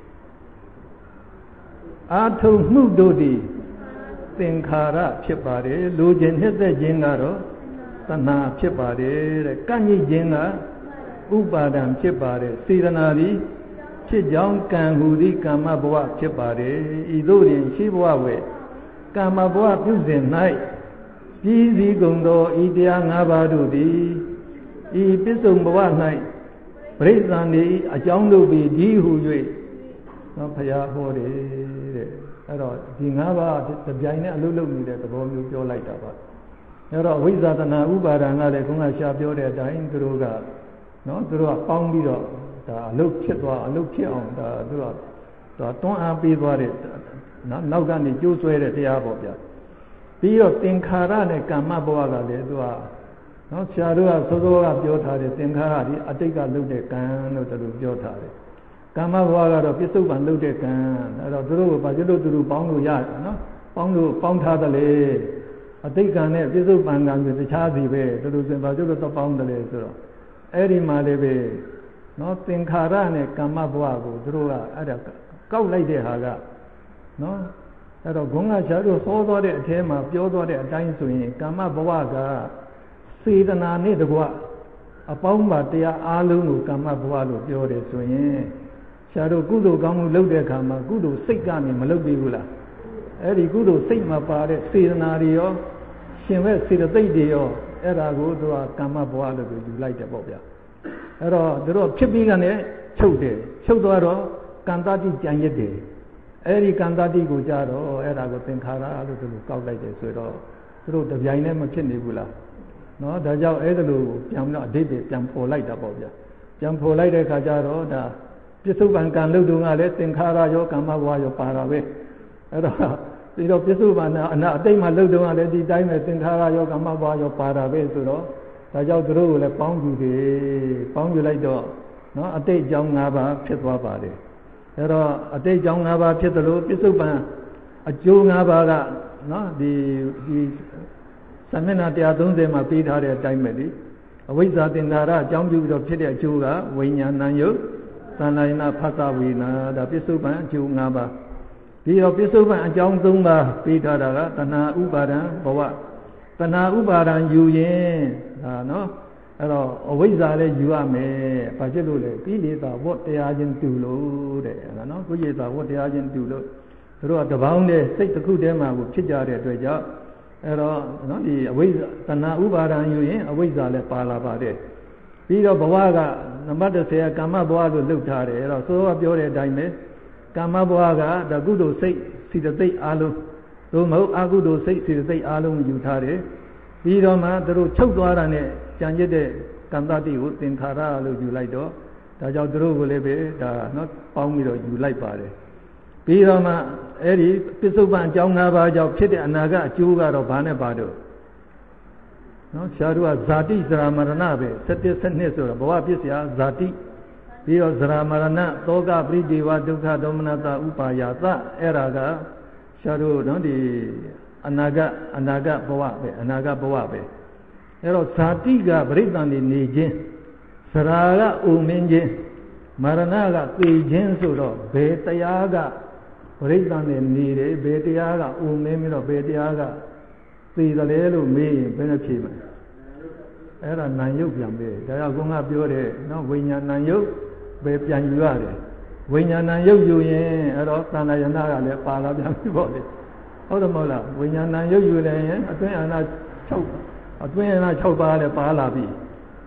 အာထုံမှုတို့သည်သင်္ခါရဖြစ်ပါတယ်လူခြင်းနှစ်သက်ခြင်းကတော့တဏှာဖြစ်ပါတယ်တဲ့ကန့်ညှိခြင်းကဥပါဒံဖြစ်ပါတယ်စေတနာသည်ဖြစ်ကြောင်းကံဟူသည်ကာမဘဝဖြစ်ပါတယ်ဤသို့တွင်ရှိဘဝဝေကာမဘဝပြုစဉ်၌ပြည်စည်းကုန်သောဤတရား၅ပါးတို့သည်ဤပစ္စုံဘဝ၌ပရိစ္ဆန်၏အကြောင်းတို့ပြီးဒီဟု၍နော်ဘုရားဟောတယ်တဲ့အဲ့တော့ဒီ၅ပါးတပြိုင်နဲ့အလုံးလုံးနေတဲ့သဘောမျိုးပြောလိုက်တာပါအဲ့တော့ဝိဇ္ဇာတဏှာဥပါဒံကလည်းခုနကရှားပြောတဲ့အတိုင်းသူတို့ကနော်သူတို့ကပေါင်းပြီးတော့ဒါအလုတ်ဖြစ်သွားအလုတ်ဖြစ်အောင်ဒါသူတို့ကဒါတွန်းအားပေးသွားတဲ့နော်နောက်ကနေကြိုးဆွဲတဲ့တရားပေါ့ဗျာပြီးတော့သင်္ခါရနဲ့ကာမဘဝကလည်းသူကနော်ဆရာတို့ကသိုးသိုးကပြောထားတယ်သင်္ခါရဒီအတိတ်ကလုပ်တဲ့ကံလို့တူပြောထားတယ်ကာမဘဝကတော့ပြစ္ဆုတ်ပံလုပ်တဲ့ကံအဲ့တော့သူတို့ကဘာဖြစ်လို့သူတို့ပေါင်းလို့ရတယ်နော်ပေါင်းလို့ပေါင်းထားတယ်လေအတိတ်ကံနဲ့ပြစ္ဆုတ်ပံကံကိုတခြားစီပဲသူတို့ဆိုဘာဖြစ်လို့တော့ပေါင်းတယ်လေဆိုတော့အဲ့ဒီမှာလည်းပဲနော်သင်္ခါရနဲ့ကာမဘဝကိုသူတို့ကအဲ့ဒါကောက်လိုက်တဲ့ဟာကနော်အဲ့တော့ဂုဏ်ကရှားတို့ဟောသွားတဲ့အထဲမှာပြောသွားတဲ့အတိုင်းဆိုရင်ကာမဘဝကစေတနာနဲ့တကွအပေါင်းပါတရားအားလုံးကိုကာမဘဝလို့ပြောတယ်ဆိုရင်ရှားတို့ကုသိုလ်ကောင်းမှုလုပ်တဲ့အခါမှာကုသိုလ်စိတ်ကနေမလုပ်ပြီးဘူးလားအဲ့ဒီကုသိုလ်စိတ်မှာပါတဲ့စေတနာတွေရောရှင်ဘက်စေတသိက်တွေရောအဲ့ဒါကိုသူကကာမဘဝလို့ယူလိုက်တယ်ပေါ့ဗျာအဲ့တော့သူတို့ဖြစ်ပြီးကနေချုပ်တယ်ချုပ်သွားတော့ကံတတိကြံရစ်တယ်အဲ့ဒီကံတတိကိုကြတော့အဲ့ဒါကိုသင်္ခါရလို့သူတို့ကောက်လိုက်တယ်ဆိုတော့သူတို့တပြိုင်တည်းမဖြစ်နေဘူးလားနော်ဒါကြောင့်အဲ့ဒါလိုပြန်တော့အဓိပ္ပာယ်ပြန်ပေါ်လိုက်တာပေါ့ဗျာပြန်ပေါ်လိုက်တဲ့အခါကျတော့ဒါပြစ္ဆုတ်ပံကံလုပ်တုန်းကလည်းသင်္ခါရရောကာမဘဝရောပါတာပဲအဲ့တော့ဒီတော့ပြစ္ဆုတ်ပံအနာအတိတ်မှာလုပ်တုန်းကလည်းဒီတိုင်းပဲသင်္ခါရရောကာမဘဝရောပါတာပဲဆိုတော့ဒါကြောင့်သူတို့ကိုလည်းပေါင်းယူတယ်ပေါင်းယူလိုက်တော့နော်အတိတ်ကြောင်း၅ပါးဖြစ်သွားပါတယ်အဲ့တော့အတိတ်ကြောင်း၅ပါးဖြစ်တယ်လို့ပြစ္ဆုတ်ပံအကျိုး၅ပါးကနော်ဒီဒီသမဏတရား၃၀မှာပြီးထားတဲ့အတိုင်းပဲလေအဝိဇ္ဇာသင်္ခါရအကြောင်းပြုပြီးတော့ဖြစ်တဲ့အကျိုးကဝိညာဏယုတ်သန္တာယနာဖသဝေနာဒါပြစ္ဆုတ်ပံအကျိုး၅ပါးပြီးတော့ပြစ္ဆုတ်ပံအကြောင်း၃ပါးပြီးထားတာကတဏှာဥပါဒံဘဝတဏှာဥပါဒံယူရင်ဒါနော်အဲ့တော့အဝိဇ္ဇာလည်းယူရမယ်ဘာဖြစ်လို့လဲကိလေသာဝတ်တရားချင်းတူလို့တဲ့အဲ့နော်ကိလေသာဝတ်တရားချင်းတူလို့သူတို့ကတပေါင်းနဲ့စိတ်တစ်ခုတည်းမှာကိုဖြစ်ကြတဲ့အတွက်ကြောင့်အဲ့တော့နော်ဒီအဝိဇ္ဇာတဏှာဥပါဒံယူရင်အဝိဇ္ဇာလည်းပါလာပါတယ်ပြီးတော့ဘဝကနံပါတ်၁၀ကကာမဘဝလို့လှုပ်ထားတယ်အဲ့တော့သို့တော်ပြောတဲ့အတိုင်းပဲကာမဘဝကဒါကုသိုလ်စိတ်စိတ္တိတ်အားလုံးသို့မဟုတ်အကုသိုလ်စိတ်စိတ္တိတ်အားလုံးယူထားတယ်ပြီးတော့မှသူတို့ချုပ်သွားတာနဲ့ကြံရစ်တဲ့ကံတတိကိုသင်္ခါရလို့ယူလိုက်တော့ဒါကြောင့်သူတို့ကိုလည်းပဲဒါနော်ပေါင်းပြီးတော့ယူလိုက်ပါတယ်ပြီးတော့မှအဲ့ဒီပစ္စုပန်အကြောင်း၅ပါးကြောင့်ဖြစ်တဲ့အနာဂတ်အကျိုးကတော့ဘာနဲ့ပါတော့နော်ဆရာတို့ကဇာတိဇရာမရဏပဲ၁၁ ၁၂ဆိုတော့ဘဝပစ္စယဇာတိပြီးတော့ဇရာမရဏသောကပရိဒေဝဒုက္ခဒေါမနတဥပါယသအဲ့ဒါကဆရာတို့နော်ဒီအနာဂတ်အနာဂတ်ဘဝပဲအနာဂတ်ဘဝပဲအဲ့တော့ဇာတိကပရိသန်နေနေခြင်းဇရာကအိုမင်းခြင်းမရဏကသေခြင်းဆိုတော့ဘယ်တရားကပရိသန်နေနေတယ်ဘယ်တရားကအိုမင်းပြီးတော့ဘယ်တရားကသေတယ်လဲလို့မေးရင်ဘယ်နဲ့ဖြေမလဲအဲ့ဒါနာယုတ်ပြန်ပဲဒါကြောင့်ကိုကပြောတယ်နော်ဝိညာဏယုတ်ပဲပြန်ယူရတယ်ဝိညာဏယုတ်ယူရင်အဲ့တော့သန္တာယနာကလည်းပါလာပြန်ပြီပေါ့လေဟုတ်တယ်မဟုတ်လားဝိညာဏယုတ်ယူလည်းရင်အတွင်းအာနာ၆အတွင်းအာနာ၆ပါးလည်းပါလာပြီ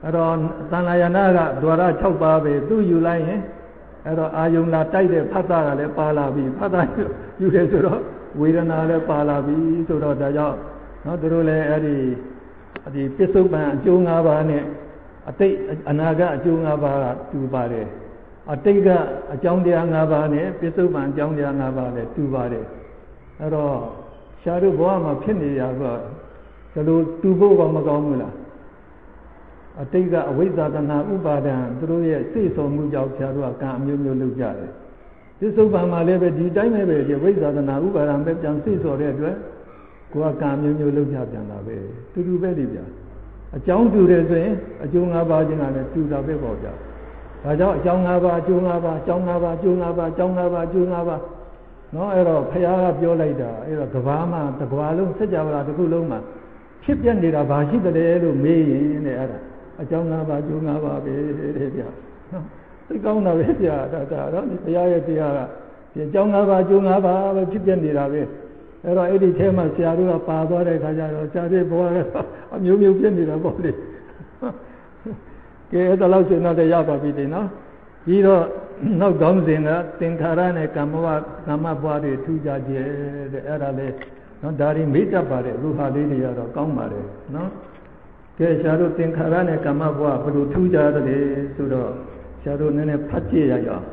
rồi tan lại na cả đua ra chọc ba về tu yêu lại nhé rồi ai dùng là tay để phát ra là pa la bị phát ra yêu để rồi đó vì là na là pa la bị rồi đó đại cho nó từ rồi là đi đi biết số bàn chung ngã ba này ở đây anh aga chung ngã ba tu ba đấy ở đây cái trong địa ngã ba này biết số bàn trong địa ngã ba này tu ba đấy rồi sao được bỏ mà phiền gì à vợ cái đồ tu bổ vào mà còn người là ở đây cái với gia đình nào u ba đàn tôi nói xây xong mua giàu sao được cả nhiều nhiều lưu giá đấy biết số bàn mà lấy về đi trái mấy về thì với gia đình nào u ba đàn biết chẳng xây xong đấy rồi của cả nhiều nhiều lưu giá chẳng là về tu tu về đi vậy trong tu đấy rồi chung ngã ba chứ này tu ra về bỏ ra và cho trong ngã ba chung ngã ba trong ngã ba chung ngã ba trong ngã ba chung ngã ba nó rồi phải ra biểu lại đó rồi cái vả mà cái vả luôn sẽ chào là cái luôn mà chip nhân đi là vả chip đấy luôn mấy này à trong ngã ba chung ngã ba về để đi à cái câu nào về đi à đó đó phải ra đi à thì trong ngã ba chung ngã ba chip nhân đi là về rồi ấy đi theo mà xe rồi pa đó đây khai ra rồi xe đi bỏ nhiều nhiều nhân đi là bỏ đi cái đó là chuyện nó để giao vào bị thế nó chỉ đó nó gom gì nữa tiền khá ra này cảm hóa cảm hóa bỏ đi thu giá gì để ở đây nó dari mấy trăm bạc đấy lúc hà đi thì rồi công mà đấy nó cái sao đó tiền khá ra này cảm hóa bỏ bắt đầu thu giá đấy rồi đó sao đó nên phát triển ra rồi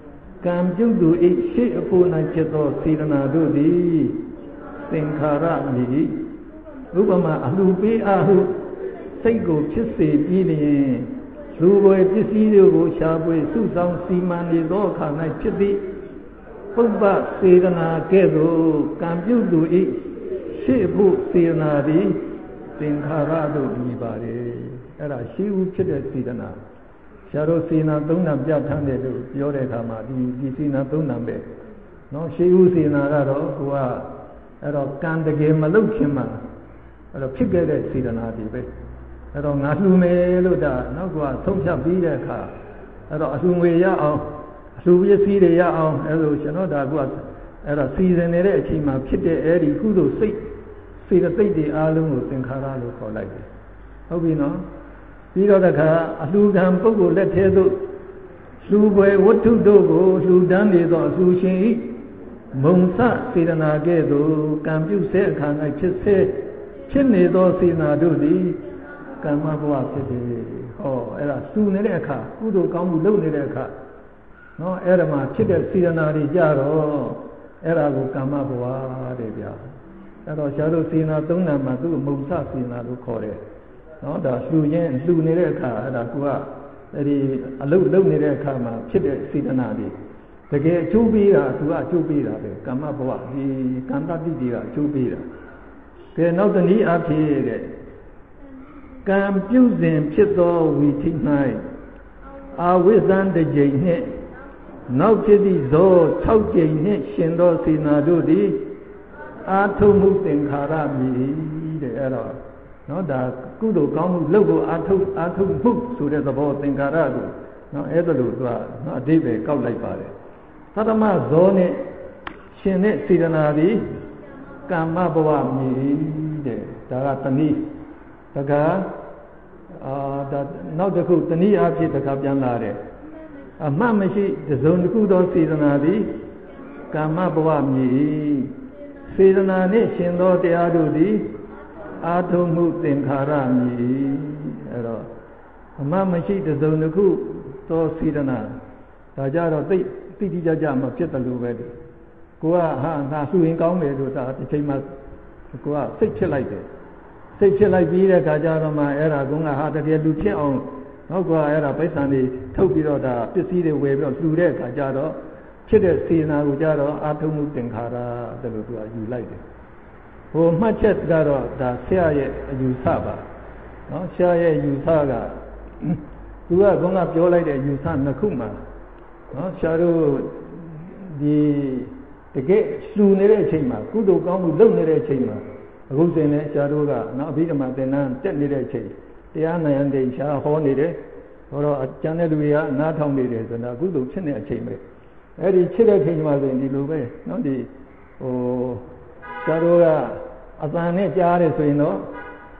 cảm chung đủ ít sĩ phụ này chết rồi xí na đủ đi tiền khá ra gì lúc mà lúc bị à lúc say cổ chết xì đi này dù với cái gì đều có cha với sự sống xi măng đi đó khả năng chết đi không ba xí na cái đó cảm chung đủ ít sĩ phụ xí na đi tiền khá ra đủ đi bà đấy cái là sĩ phụ chết được xí na cha rồi xí na東南ပြထမ်းတယ်လို့ပြောတဲ့အခါမှာဒီဒီစီနာ東南ပဲเนาะရှေးဦးစီနာကတော့ကိုကအဲ့တော့ကံတကယ်မလုပ်ခင်မှာအဲ့တော့ဖြစ်ခဲ့တဲ့စေတနာတွေပဲအဲ့တော့ငါလှူမယ်လို့ဒါနောက်ကဆုံးဖြတ်ပြီးတဲ့အခါအဲ့တော့အလှူငွေရအောင်အလှူပစ္စည်းတွေရအောင်အဲ့လိုကျွန်တော်ဒါကအဲ့တော့စီစဉ်နေတဲ့အချိန်မှာဖြစ်တဲ့အဲ့ဒီကုသိုလ်စိတ်စေတသိက်တွေအားလုံးကိုသင်္ခါရလို့ခေါ်လိုက်တယ်ဟုတ်ပြီနော်ပြီးတော့တခါအလှူခံပုဂ္ဂိုလ်လက်ထဲသို့လှူပွဲဝတ္ထုတို့ကိုလှူဒန်းနေသောအလှူရှင်ဤမုံစစေတနာကဲ့သို့ကံပြုဆဲအခါ၌ဖြစ်ဆဲဖြစ်နေသောစေတနာတို့သည်ကမ္မဘဝဖြစ်တယ်ဟောအဲ့ဒါလှူနေတဲ့အခါကုသိုလ်ကောင်းမှုလုပ်နေတဲ့အခါနော်အဲ့ဒါမှဖြစ်တဲ့စေတနာတွေကြတော့အဲ့ဒါကိုကမ္မဘဝတဲ့ဗျာအဲ့တော့ရှားလို့စေတနာသုံးနာမှာသူ့မုံစစေတနာလို့ခေါ်တယ်နော်ဒါလှူရင်းလှူနေတဲ့အခါအဲ့ဒါကိုကအဲ့ဒီအလုတ်လုံနေတဲ့အခါမှာဖြစ်တဲ့စေတနာတွေတကယ်အကျိုးပေးတာသူကအကျိုးပေးတာပဲကမ္မဘဝဒီကံတတိတွေကအကျိုးပေးတာကဲနောက်တနည်းအားဖြင့်တဲ့ကံပြုစဉ်ဖြစ်သောဝီထိ၌အာဝိဇ္ဇံတစ်ကြိမ်နှင့်နောက်ဖြစ်သည့်ဇော၆ကြိမ်နှင့်ရှင်သောစေနာတို့သည်အာထုမှုသင်္ခါရမည်တဲ့အဲ့တော့နော်ဒါကုသိုလ်ကောင်းမှုလုပ်ဖို့အာထုအာထုမှုဆိုတဲ့သဘောသင်္ခါရကိုနော်အဲ့ဒါလို့သူကနော်အဓိပ္ပာယ်ကောက်လိုက်ပါတယ်သတ္တမဇောနဲ့ရှင်တဲ့စေတနာသည်ကမ္မဘဝမြည်တဲ့ဒါကတနည်းတခါအာဒါနောက်တစ်ခုတနည်းအားဖြင့်တခါပြန်လာတယ်အမှတ်မရှိတစ်စုံတစ်ခုသောစေတနာသည်ကမ္မဘဝမြည်စေတနာနှင့်ရှင်သောတရားတို့သည်အာထုမှုသင်္ခါရမည်အဲ့တော့အမှမရှိတစ်စုံတစ်ခုသောစေတနာဒါကြတော့သိတိတိကျကျမဖြစ်တယ်လို့ပဲကိုကဟာငါလှူရင်ကောင်းတယ်လို့ဒါဒီချိန်မှာကိုကစိတ်ဖြစ်လိုက်တယ်စိတ်ဖြစ်လိုက်ပြီးတဲ့အခါကျတော့မှအဲ့ဒါကငါဟာတကယ်လူဖြစ်အောင်ဟုတ်ကွာအဲ့ဒါပိဿံတွေထုတ်ပြီးတော့ဒါပစ္စည်းတွေဝယ်ပြီးတော့လှူတဲ့အခါကျတော့ဖြစ်တဲ့စေနာကိုကြတော့အာထုမှုသင်္ခါရတဲ့လို့သူကယူလိုက်တယ်ဟိုမှတ်ချက်ကတော့ဒါဆရာရဲ့အယူဆပါနော်ဆရာရဲ့ယူဆကသူကဘုန်းကပြောလိုက်တဲ့ယူဆနှစ်ခုမှာနော်ဆရာတို့ဒီတကယ်လှူနေတဲ့အချိန်မှာကုသိုလ်ကောင်းမှုလုပ်နေတဲ့အချိန်မှာအခုစင်လဲဆရာတို့ကနော်အဘိဓမ္မာသင်တန်းတက်နေတဲ့အချိန်တရားနာရန်တဲ့ဆရာဟောနေတယ်ဟောတော့ကျန်တဲ့လူတွေကနားထောင်နေတယ်ဆိုတာကုသိုလ်ဖြစ်နေတဲ့အချိန်ပဲအဲ့ဒီဖြစ်တဲ့အချိန်မှာဆိုရင်ဒီလိုပဲနော်ဒီဟိုဆရာတို့ကအတန်နဲ့ကြားရတယ်ဆိုရင်တော့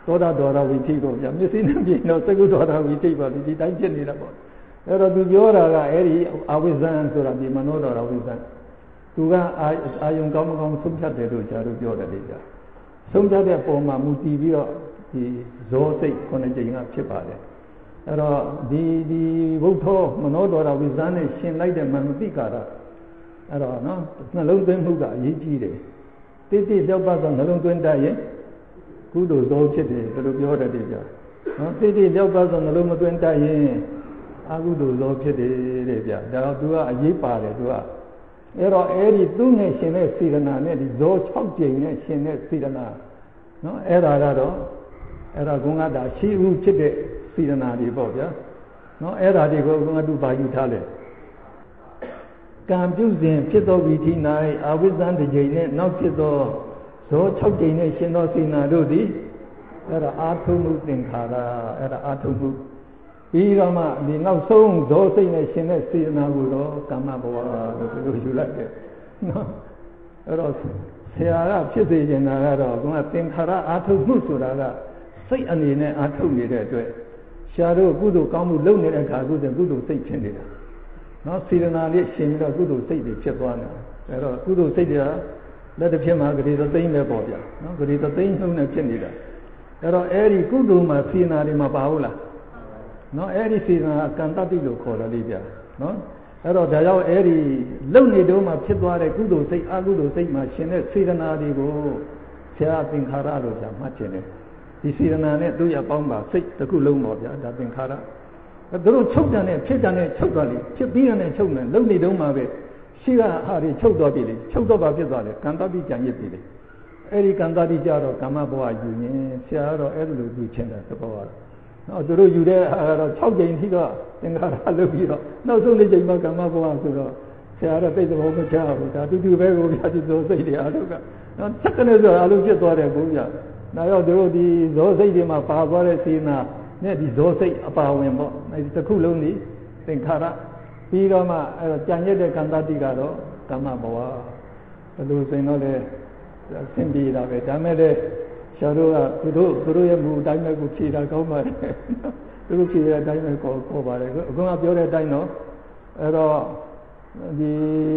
သောတာဒေါရဝိသိကိုဗျာမျက်စိနဲ့မြင်တော့သကုဒေါရဝိသိပါဒီတိုင်းဖြစ်နေတာပေါ့အဲ့တော့သူပြောတာကအဲ့ဒီအဝိဇ္ဇံဆိုတာဒီမနောဒေါရဝိဇ္ဇံသူကအာအာယုံကောင်းမကောင်းဆုံးဖြတ်တယ်လို့ဂျာတို့ပြောတယ်လေကြာဆုံးဖြတ်တဲ့ပုံမှာမူတည်ပြီးတော့ဒီဇောစိတ်ခုနှစ်ကြိမ်ကဖြစ်ပါတယ်အဲ့တော့ဒီဒီဘုထောမနောဒေါရဝိဇ္ဇံနဲ့ရှင်လိုက်တဲ့မနတိကာရအဲ့တော့နော်နှလုံးသွင်းမှုကအရေးကြီးတယ်တိတိလျောက်ပတ်သောနှလုံးသွင်းတတ်ရင်ကုသိုလ်ဇောဖြစ်တယ်လို့ပြောတယ်လေကြာနော်တိတိလျောက်ပတ်သောနှလုံးမသွင်းတတ်ရင်အကုသိုလ်ဇောဖြစ်တယ်တဲ့ဗျာဒါတော့သူကအရေးပါတယ်သူကအဲ့တော့အဲ့ဒီသူ့နဲ့ရှင်တဲ့စေတနာနဲ့ဒီဇော၆ကြိမ်နဲ့ရှင်တဲ့စေတနာနော်အဲ့ဒါကတော့အဲ့ဒါဘုံကတာရှိဥဖြစ်တဲ့စေတနာတွေပေါ့ဗျာနော်အဲ့ဒါတွေကိုဘုံကတူပါယူထားတယ်ကံပြုစဉ်ဖြစ်သောဝိธี၌အဝိဇ္ဇံတစ်ကြိမ်နဲ့နောက်ဖြစ်သောဇော၆ကြိမ်နဲ့ရှင်သောစေတနာတို့သည်အဲ့ဒါအာထုမှုသင်္ခါရအဲ့ဒါအာထုမှုပြီးတော့မှဒီနောက်ဆုံးဇောစိတ်နဲ့ရှင်တဲ့စေတနာကိုတော့ကာမဘဝလို့ဒီလိုယူလိုက်တယ်နော်အဲ့တော့ဆရာကဖြစ်စေချင်တာကတော့ကသင်္ခါရအာထုမှုဆိုတာကစိတ်အနေနဲ့အာထုနေတဲ့အတွက်ရှားတို့ကုသိုလ်ကောင်းမှုလုပ်နေတဲ့အခါကုသိုလ်ကုသိုလ်စိတ်ဖြစ်နေတာနော်စေတနာလေးရှင်ပြီးတော့ကုသိုလ်စိတ်တွေဖြစ်သွားတယ်အဲ့တော့ကုသိုလ်စိတ်တွေကလက်တစ်ဖြစ်မှာဂရေသသိမ့်ပဲပေါ့ဗျာနော်ဂရေသသိမ့်နှုံနဲ့ဖြစ်နေတာအဲ့တော့အဲ့ဒီကုသိုလ်မှာစေတနာတွေမှာပါဘူးလားနော်အဲ့ဒီစေတနာကံတတိလို့ခေါ်တယ်လေဗျာနော်အဲ့တော့ဒါကြောင့်အဲ့ဒီလုံနေတုန်းမှာဖြစ်သွားတဲ့ကုသိုလ်စိတ်အကုသိုလ်စိတ်မှာရှင်တဲ့စေတနာတွေကိုဆရာသင်္ခါရလို့ကြာမှတ်ခြင်းတယ်ဒီစေတနာနဲ့သူရပေါင်းပါစိတ်တစ်ခုလုံးပေါ့ဗျာဒါသင်္ခါရသူတို့ချုပ်တယ်နဲ့ဖြစ်တယ်နဲ့ချုပ်သွားလိဖြစ်ပြီးတယ်နဲ့ချုပ်တယ်လုံနေတုန်းမှာပဲရှိကဟာတွေချုပ်သွားပြီလေချုပ်တော့ပါဖြစ်သွားတယ်ကံတတိကြံရစ်ပြီလေအဲ့ဒီကံတတိကြတော့ကာမဘဝယူရင်ဆရာကတော့အဲ့လိုယူခြင်းတယ်သဘောကတော့နော်သူတို့ယူတဲ့ဟာကတော့၆ကြိမ်ထိတော့သင်္ခါရလုပ်ပြီးတော့နောက်ဆုံးတစ်ကြိမ်မှကာမဘဝဆိုတော့ဆရာကတော့သိသဘောမချဘူးဒါတူတူပဲကိုပြတိဇောစိတ်တွေအားလုံးကနော်စက္ကနဲ့ဆိုအားလုံးဖြစ်သွားတယ်ကိုပြနောက်တော့သူတို့ဒီဇောစိတ်တွေမှာပါသွားတဲ့စေနာနဲ့ဒီဇောစိတ်အပါဝင်ပေါ့အဲဒီတစ်ခုလုံးကြီးသင်္ခါရပြီးတော့မှအဲတော့ကြံရတဲ့ကံတတိကတော့ကာမဘဝဘယ်လိုဆိုရင်တော့လေဆင်ပြေတာပဲဒါမဲ့လေရှားတို့ကသူတို့သူတို့ရဲ့မူအတိုင်းပဲကိုဖြေတာကောင်းပါတယ်သူတို့ဖြေတဲ့အတိုင်းပဲကိုခေါ်ပါတယ်အခုကပြောတဲ့အတိုင်းတော့အဲတော့ဒီ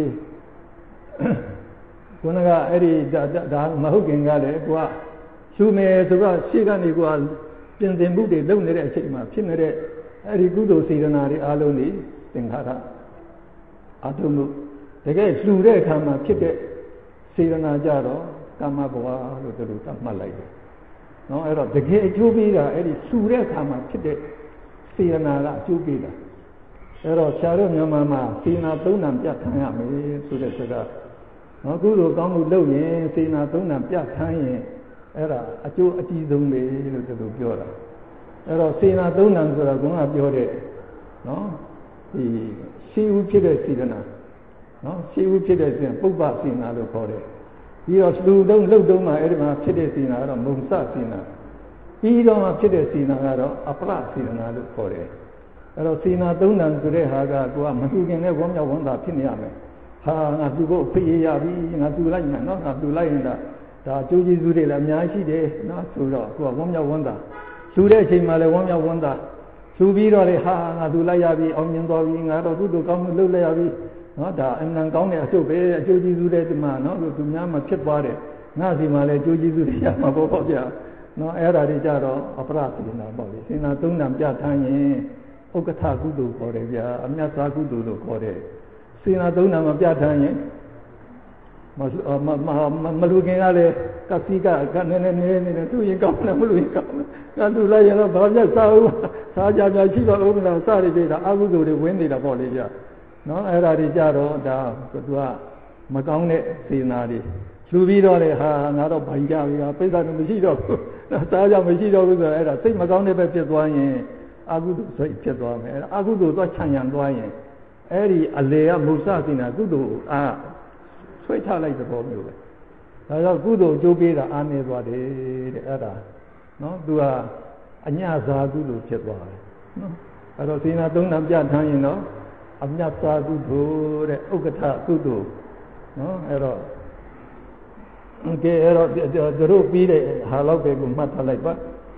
ခုနကအဲ့ဒီဒါမဟုတ်ခင်ကလည်းကိုကရှုမယ်ဆိုတော့ရှေ့ကနေကိုကပြင်ဆင်မှုတွေလုပ်နေတဲ့အချိန်မှာဖြစ်နေတဲ့အဲ့ဒီကုသိုလ်စေတနာတွေအားလုံးတွေသင်္ခါရအထုမှုတကယ်လှူတဲ့အခါမှာဖြစ်တဲ့စေတနာကြတော့ကာမဘဝလို့သူတို့သတ်မှတ်လိုက်တယ်။နော်အဲ့တော့တကယ်အကျိုးပေးတာအဲ့ဒီလှူတဲ့အခါမှာဖြစ်တဲ့စေတနာကအကျိုးပေးတာ။အဲ့တော့ဆရာတို့မြန်မာမှာစေတနာသုံးဏပြတ်ထမ်းရမယ်ဆိုတဲ့စကားနော်ကုသိုလ်ကောင်းမှုလုပ်ရင်စေတနာသုံးဏပြတ်ထမ်းရင်အဲ့ဒါအကျိုးအကြီးဆုံးပဲလို့သူတို့ပြောတာအဲ့တော့စေနာသုံးဏဆိုတာကပြောတဲ့နော်ဒီရှိဥဖြစ်တဲ့စေတနာနော်ရှိဥဖြစ်တဲ့စေတနာပုပ္ပစေနာလို့ခေါ်တယ်ပြီးတော့လူတုံးလှုပ်တုံးမှာအဲ့ဒီမှာဖြစ်တဲ့စေနာကတော့မုံစစေနာပြီးတော့မှဖြစ်တဲ့စေနာကတော့အပရစေနာလို့ခေါ်တယ်အဲ့တော့စေနာသုံးဏဆိုတဲ့ဟာကကိုကမတူခင်နဲ့ဝမ်းမြောက်ဝမ်းသာဖြစ်နေရမယ်ဟာငါသူ့ကိုဖိရရပြီငါသူ့လိုက်မယ်နော်ငါသူ့လိုက်ရင်ဒါဒါကျိုးကျေးဇူးတွေလည်းအများကြီးရှိတယ်နော်ဆိုတော့ကိုကဝမ်းမြောက်ဝမ်းသာလူတဲ့အချိန်မှာလည်းဝမ်းမြောက်ဝမ်းသာလူပြီးတော့လေဟာငါသူလိုက်ရပြီအောင်မြင်တော်ပြီငါတော့ကုသိုလ်ကောင်းမှုလုပ်လိုက်ရပြီနော်ဒါအမှန်ကောင်းတဲ့အကျိုးပဲအကျိုးကျေးဇူးတွေဒီမှာနော်သူများမှဖြစ်သွားတယ်ငါစီမှာလည်းကျိုးကျေးဇူးတွေရမှာပေါ့ပေါ့ဗျာနော်အဲ့ဒါတွေကြတော့အပရစေနာပေါ့လေစေနာသုံးဏပြဋ္ဌာန်းရင်ဥက္ကဋ္ဌကုသိုလ်ခေါ်တယ်ဗျာအမြတ်သာကုသိုလ်လို့ခေါ်တယ်စေနာသုံးဏမပြဋ္ဌာန်းရင်မမမမလူခင်ကလည်းကတိကကနည်းနည်းနည်းနည်းသူရင်ကောင်းတယ်မလူရင်ကောင်းတယ်ကသူလိုက်ရင်တော့ဘာပြတ်စားဦးစားကြကြရှိတော့ဦးမလားစားရသေးတာအကုသိုလ်တွေဝင်နေတာပေါ့လေကြာနော်အဲ့ဒါတွေကြတော့ဒါသူကမကောင်းတဲ့စေနာတွေလူပြီးတော့လေဟာငါတော့ဗိုင်ကြပြီဟာပိဿာတွေမရှိတော့ဘူးစားကြမရှိတော့ဘူးဆိုတော့အဲ့ဒါစိတ်မကောင်းတဲ့ပဲဖြစ်သွားရင်အကုသိုလ်စိတ်ဖြစ်သွားမယ်အဲ့ဒါအကုသိုလ်သွားချမ်းရံသွားရင်အဲ့ဒီအလေကမုစစေနာကုသိုလ်အာဆွဲချလိုက်တဲ့ဘောမျိုးပဲဒါကြောင့်ကုသိုလ်အကျိုးပေးတာအားနေသွားတယ်တဲ့အဲ့ဒါနော်သူကအညဇာကုသိုလ်ဖြစ်သွားတယ်နော်အဲ့တော့စေနာသုံးဏပြဋ္ဌာန်းရင်တော့အမြတ်သာကုသိုလ်တဲ့ဥက္ကဋ္ဌကုသိုလ်နော်အဲ့တော့ကဲအဲ့တော့သူတို့ပြီးတဲ့ဟာလောက်ပဲကိုမှတ်ထားလိုက်ပါ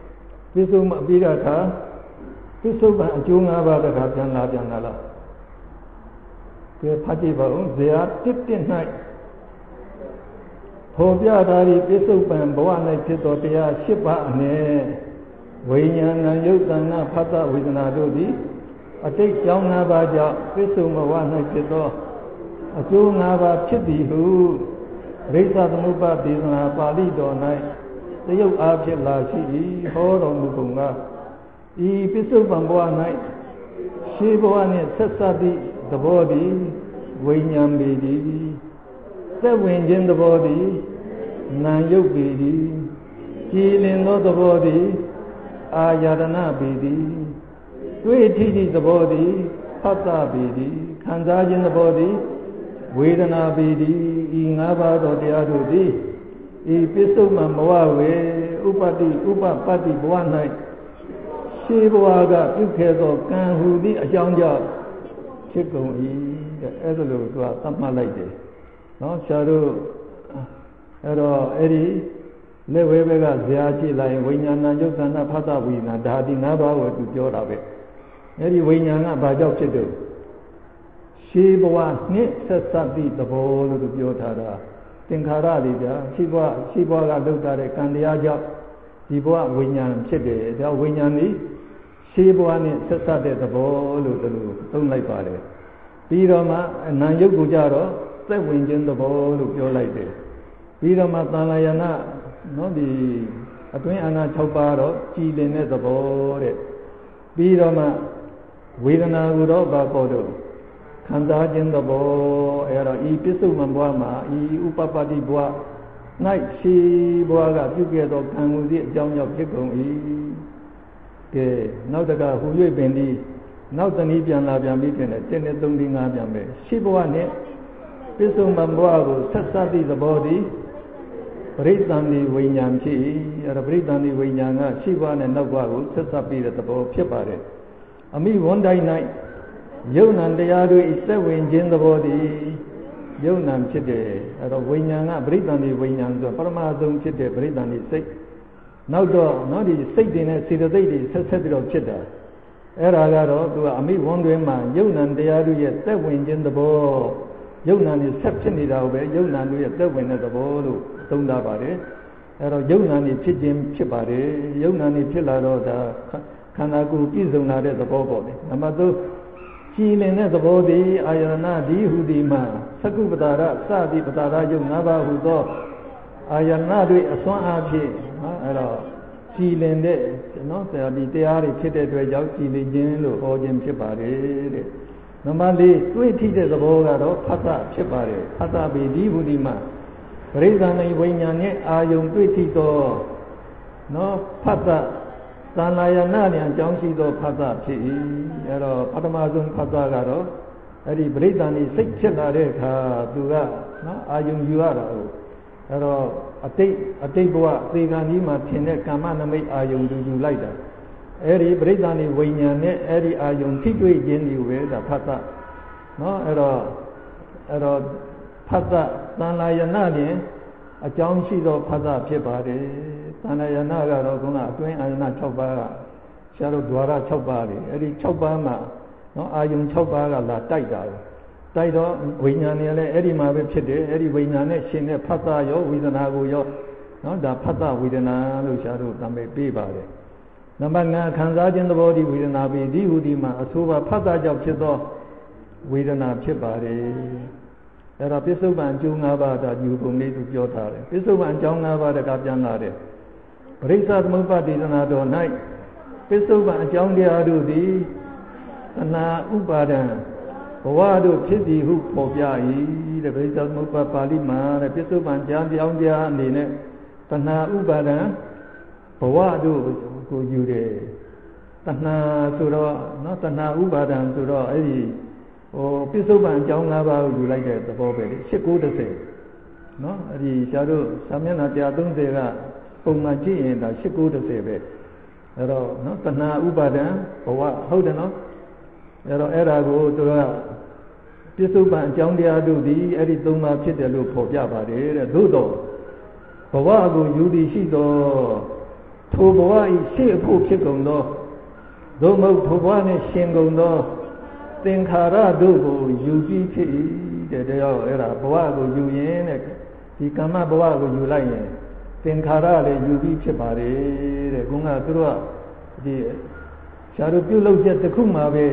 ပြစ္ဆုတ်ပံပြီးတဲ့အခါပြစ္ဆုတ်ပံအကျိုး၅ပါးတခါပြန်လာပြန်လာလားကဲဖတ်ကြည့်ပါဦးဇေယတစ်တစ်၌ဖော်ပြထားသည့်ပြစ္ဆုတ်ပံဘဝ၌ဖြစ်သောတရား၈ပါးအနက်ဝိညာဏယုတ်တနာဖတ်တဝေဒနာတို့သည်အတိတ်ကြောင်း၅ပါးကြောင့်ပြစ္ဆုတ်ဘဝ၌ဖြစ်သောအကျိုး၅ပါးဖြစ်သည်ဟုရိစ္ဆသမုပ္ပါဒေသနာပါဠိတော်၌တရုတ်အားဖြင့်လာရှိ၏ဟောတော်မူကုန်ကဤပြစ္ဆုတ်ပံဘဝ၌ရှေးဘဝနှင့်ဆက်စပ်သည့်သဘောသည်ဝိညာဉ်ပေသည်သက်ဝင်ခြင်းသဘောသည်နာယုတ်ပေသည်ကြည်လင်သောသဘောသည်အာယတနာပေသည်တွေ့ထိသည့်သဘောသည်ဖတ်တာပေသည်ခံစားခြင်းသဘောသည်ဝေဒနာပေသည်ဤငါးပါးသောတရားတို့သည်ဤပြစ္ဆုတ်ပံဘဝဝေဥပတိဥပပတ္တိဘဝ၌ရှေးဘဝကပြုခဲ့သောကံဟူသည့်အကြောင်းကြောင့်ဖြစ်ကုန်၏တဲ့အဲ့ဒါလို့သူကသတ်မှတ်လိုက်တယ်နော်ဆရာတို့အဲ့တော့အဲ့ဒီလက်ဝဲဘက်ကဇာကြည့်လိုက်ဝိညာဏယုတ်ခန္ဓာဖသဝိညာဏဒါဒီငါးပါးကိုသူပြောတာပဲအဲ့ဒီဝိညာဏကဘာကြောင့်ဖြစ်တယ်ရှေးဘဝနှစ်ဆက်စပ်သည့်သဘောလို့သူပြောထားတာသင်္ခါရတွေဗျာရှေးဘဝရှေးဘဝကလုပ်ထားတဲ့ကံတရားကြောင့်ဒီဘဝဝိညာဏဖြစ်တယ်ဒါဝိညာဉ်នេះရှေးဘဝနဲ့ဆက်စပ်တဲ့သဘောလို့သူသုံးလိုက်ပါတယ်ပြီးတော့မှနာယုတ်ကိုကြတော့သက်ဝင်ခြင်းသဘောလို့ပြောလိုက်တယ်ပြီးတော့မှသံဃာယနာနော်ဒီအတွင်းအာဏာ၆ပါးတော့ကြည်လင်တဲ့သဘောတဲ့ပြီးတော့မှဝေဒနာကိုတော့ဘာခေါ်တော့ခံစားခြင်းသဘောအဲ့တော့ဤပစ္စုပန်ဘဝမှာဤဥပပတ္တိဘဝ၌ရှိဘဝကပြုခဲ့သောကံမှုသည်အကြောင်းကြောင့်ဖြစ်ကုန်၏ကဲနောက်တကဟူ၍ပင်ဒီနောက်တနည်းပြန်လာပြန်ပြီးတင်တယ်တစ်နဲ့သုံးပြီးငါးပြန်ပဲရှိဘဝနဲ့ပစ္စုပန်ဘဝကိုဆက်စပ်သည့်သဘောသည်ပရိသန္တိဝိညာဉ်ဖြစ်၏အဲ့ဒါပရိသန္တိဝိညာဉ်ကရှိဘဝနဲ့နောက်ဘဝကိုဆက်စပ်ပြီးတဲ့သဘောဖြစ်ပါတယ်အမိဝန်တိုင်း၌ယုံနံတရားတို့ဤသက်ဝင်ခြင်းသဘောသည်ယုံနံဖြစ်တယ်အဲ့တော့ဝိညာဉ်ကပရိသန္တိဝိညာဉ်ဆိုပရမသုံးဖြစ်တဲ့ပရိသန္တိစိတ်နောက်တော့နောက်ဒီစိတ်တွေနဲ့စေတသိက်တွေဆက်ဆက်ပြီးတော့ဖြစ်တာအဲ့ဒါကတော့သူကအမိဝန်တွင်မှာယုံနံတရားတို့ရဲ့သက်ဝင်ခြင်းသဘောယုံနံတွေဆက်ဖြစ်နေတာကိုပဲယုံနံတို့ရဲ့သက်ဝင်တဲ့သဘောလို့သုံးတာပါတယ်အဲ့တော့ယုံနံတွေဖြစ်ခြင်းဖြစ်ပါတယ်ယုံနံတွေဖြစ်လာတော့ဒါခန္ဓာကိုယ်ပြည့်စုံလာတဲ့သဘောပေါ့လေနံပါတ်သုံးကြည်လင်တဲ့သဘောသည်အာယနာဒီဟုဒီမှာသကုပ္ပတာရစသည်ပတာရယုံ၅ပါးဟုသောအာယနာတွေအစွမ်းအားဖြင့်နော်အဲ့တော့ကြည်လင်တဲ့နော်ဆရာဒီတရားတွေဖြစ်တဲ့အတွက်ကြောင့်ကြည်လင်ခြင်းလို့ဟောခြင်းဖြစ်ပါတယ်တဲ့နံပါတ်လေးတွေ့ထိတဲ့သဘောကတော့ဖတ်တာဖြစ်ပါတယ်ဖတ်တာပေဒီဟုဒီမှာပရိသန္တိဝိညာဉ်နဲ့အာယုံတွေ့ထိသောနော်ဖတ်တာသံဃာယနာဉာဏ်အကြောင်းရှိသောဖတ်တာဖြစ်၏အဲ့တော့ပထမဆုံးဖတ်တာကတော့အဲ့ဒီပရိသန္တိစိတ်ဖြစ်လာတဲ့အခါသူကနော်အာယုံယူရတာဟုတ်အဲ့တော့အတိတ်အတိတ်ဘဝသေကံကြီးမှာဖြစ်တဲ့ကာမနမိတ်အာယုံယူယူလိုက်တာအဲ့ဒီပရိသန္တိဝိညာဉ်နဲ့အဲ့ဒီအာယုံထိတွေ့ခြင်းတွေပဲဒါဖတ်တာနော်အဲ့တော့အဲ့တော့ဖတ်တာသံဃာယနာဉာဏ်အကြောင်းရှိသောဖတ်တာဖြစ်ပါတယ်သံဃာယနာကတော့ခုနအတွင်းအာယနာ၆ပါးကဆရာတို့ द्वार ၆ပါးလေအဲ့ဒီ၆ပါးမှာနော်အာယုံ၆ပါးကလာတိုက်တာတိုက်တော့ဝိညာဉ်နဲ့လည်းအဲ့ဒီမှာပဲဖြစ်တယ်အဲ့ဒီဝိညာဉ်နဲ့ရှင်တဲ့ဖတ်တာရောဝေဒနာကိုရောနော်ဒါဖတ်တာဝေဒနာလို့ဆရာတို့သံပေပေးပါတယ်နံပါတ်၅ခံစားခြင်းသဘောဒီဝေဒနာပဲဒီဟူဒီမှာအဆိုပါဖတ်တာကြောင့်ဖြစ်သောဝေဒနာဖြစ်ပါတယ်အဲ့တော့ပစ္စုပန်အကျိုး၅ပါးဒါယူပုံလေးသူပြောထားတယ်ပစ္စုပန်အကြောင်း၅ပါးတကပြန်လာတယ်ပရိစ္ဆသမုပ္ပါဒေသနာတော်၌ပစ္စုပန်အကြောင်းတရားတို့သည်တဏှာဥပါဒံဘဝတို့ဖြစ်သည်ဟုဖော်ပြ၏တဲ့ပရိစ္ဆသမုပ္ပါပါဠိမှာတဲ့ပစ္စုပန်ကြောင်းပြောင်းတရားအနေနဲ့တဏှာဥပါဒံဘဝတို့ကိုယူတယ်တဏှာဆိုတော့နော်တဏှာဥပါဒံဆိုတော့အဲ့ဒီဟိုပစ္စုပန်အကြောင်း၅ပါးကိုယူလိုက်တဲ့သဘောပဲလေ၈၉၁၀နော်အဲ့ဒီဆရာတို့သာမျက်နှာပြ၃၀ကပုံမှန်ကြည့်ရင်ဒါ၈၉၁၀ပဲအဲ့တော့နော်တဏှာဥပါဒံဘဝဟုတ်တယ်နော်အဲ့တော့အဲ့ဒါကိုသူကပစ္စုပန်အကြောင်းတရားတို့သည်အဲ့ဒီ၃ပါးဖြစ်တယ်လို့ဖော်ပြပါတယ်တဲ့သို့တော့ဘဝကိုယူသည်ရှိသော thu bố ý xế phụဖြစ်ကုန်đó dô mâu thu bố này xênကုန်đó tình khả ra đô của yu bíဖြစ်ý để để ở là bố của yu yên này thì cảm ơn bố của yu lại nhé tình khả ra là yu bíဖြစ်bà đấy để cũng là tôi nói thì chả đượcပြုlâu chết thì không mà về